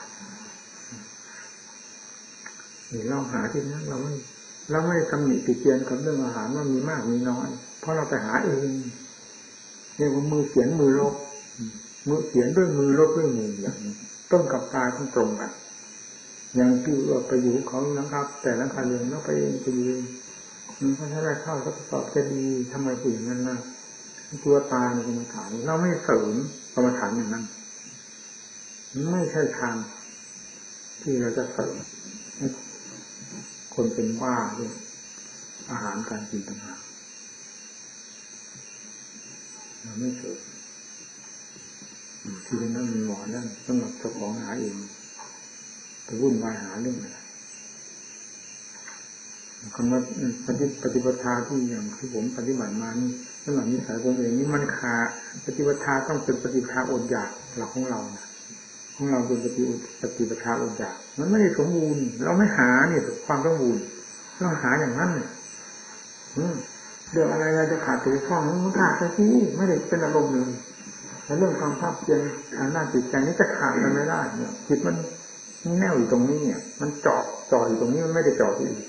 นี่เราหาที่นั้นเราไม่ตำหนิติเตียนกับเรื่องอาหารว่ามีมากมีน้อยเพราะเราไปหาเองเรียกว่ามือเขียนมือลบมือเขียนด้วยมือลบด้วยมืออย่างนี้ต้นกับปลายต้องตรงกันอย่างที่ว่าไปอยู่เขานะครับแต่ละคาเรือนแล้วไปเองไปอยู่มันก็ถ้าได้เข้าก็ตอบจะดีทำไมถึงอย่างนั้นนะตัวตาในกรรมฐานเราไม่เสริมกรรมฐานอย่างนั้นไม่ใช่ทางที่เราจะเสริมคนเป็นบ้าด้วยอาหารการกินต่างหากเราไม่เสริมที่นั้นมีหมอนั่นสำหรับเจ้าของหาเองไปวุ่นวายหาเรื่องอะไรคำว่าปฏิบัติธรรมที่อย่างที่ผมปฏิบัติมานี่สำหรับนิสัยตัวเองนี่มันขาดปฏิบัติธรรมต้องเป็นปฏิบัติธรรมอดอยากหลักของเราเป็นปฏิบัติธรรมอดอยากมันไม่ได้สมบูรณ์เราไม่หาเนี่ยความสมบูรณ์เราหาอย่างนั้นเรื่องอะไรเราจะขาดตัวข้องมันขาดไปที่ไม่ได้เป็นอารมณ์เลยแต่เรื่องความภาคเพียรทางด้านจิตใจนี้จะขาดมันไม่ได้เนี่ยจิตมันแน่วอยู่ตรงนี้เนี่ยมันจ่ออยู่ตรงนี้มันไม่ได้จ่อที่อื่น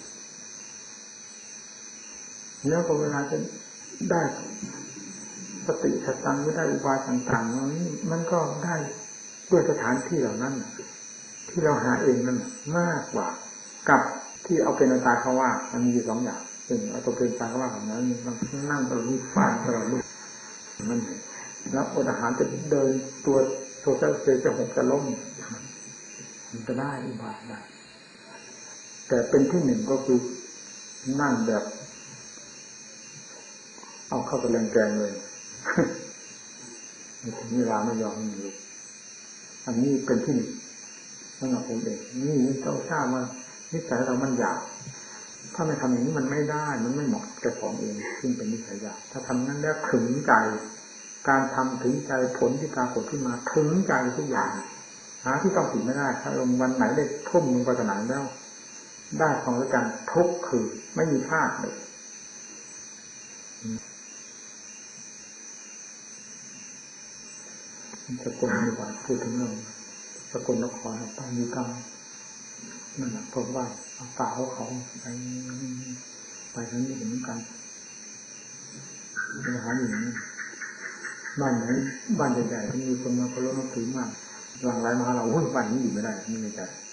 แล้วก็เวลาจะได้สติสตังค์ไม่ได้อุบายต่างๆมันก็ได้ด้วยสถานที่เหล่านั้นที่เราหาเองนั่นมากกว่ากับที่เอาเป็นตาเขาว่ามันมี2อย่างซึ่งเอาตัวเป็นตาเขาว่าของนั้นมันนั่งตลอดฟาดตลอดลูกมันแล้วอดอาหารจะเดินตัวโซเซลจะหกจะล้มมันจะได้อุบายได้แต่เป็นที่หนึ่งก็คือนั่งแบบเอาเข้าไปแรงแกงเลยถึงเวลาไม่ยอมมีลูกอันนี้เป็นที่สำหรับผมเองนี่ต้องทราบว่านิสัยเรามันหยาบถ้าไม่ทำอย่างนี้มันไม่ได้มันไม่เหมาะแก่ของเองซึ่งเป็นนิสัยหยาบถ้าทำนั้นแล้วถึงใจการทำถึงใจผลที่ปรากฏขึ้นมาถึงใจทุกอย่างหาที่ต้องผิดไม่ได้ถ้าลงวันไหนได้ทุ่มลงไปขนาดแล้วได้ของด้วยกันทุกคือไม่มีพลาดเลยสกลดีกว่าพูดถึงเรื่องสกลนครตอนนี้ก็นั่นแหละผมว่าเอาป่าเขาไปทั้งนี้เหมือนกันไปหาอยู่นี่บ้านไหนบ้านใหญ่ๆที่มีคนมาเคารพนับถือมากหลังไหลมาเราบ้านนี้อยู่ไม่ได้ไม่มีใจ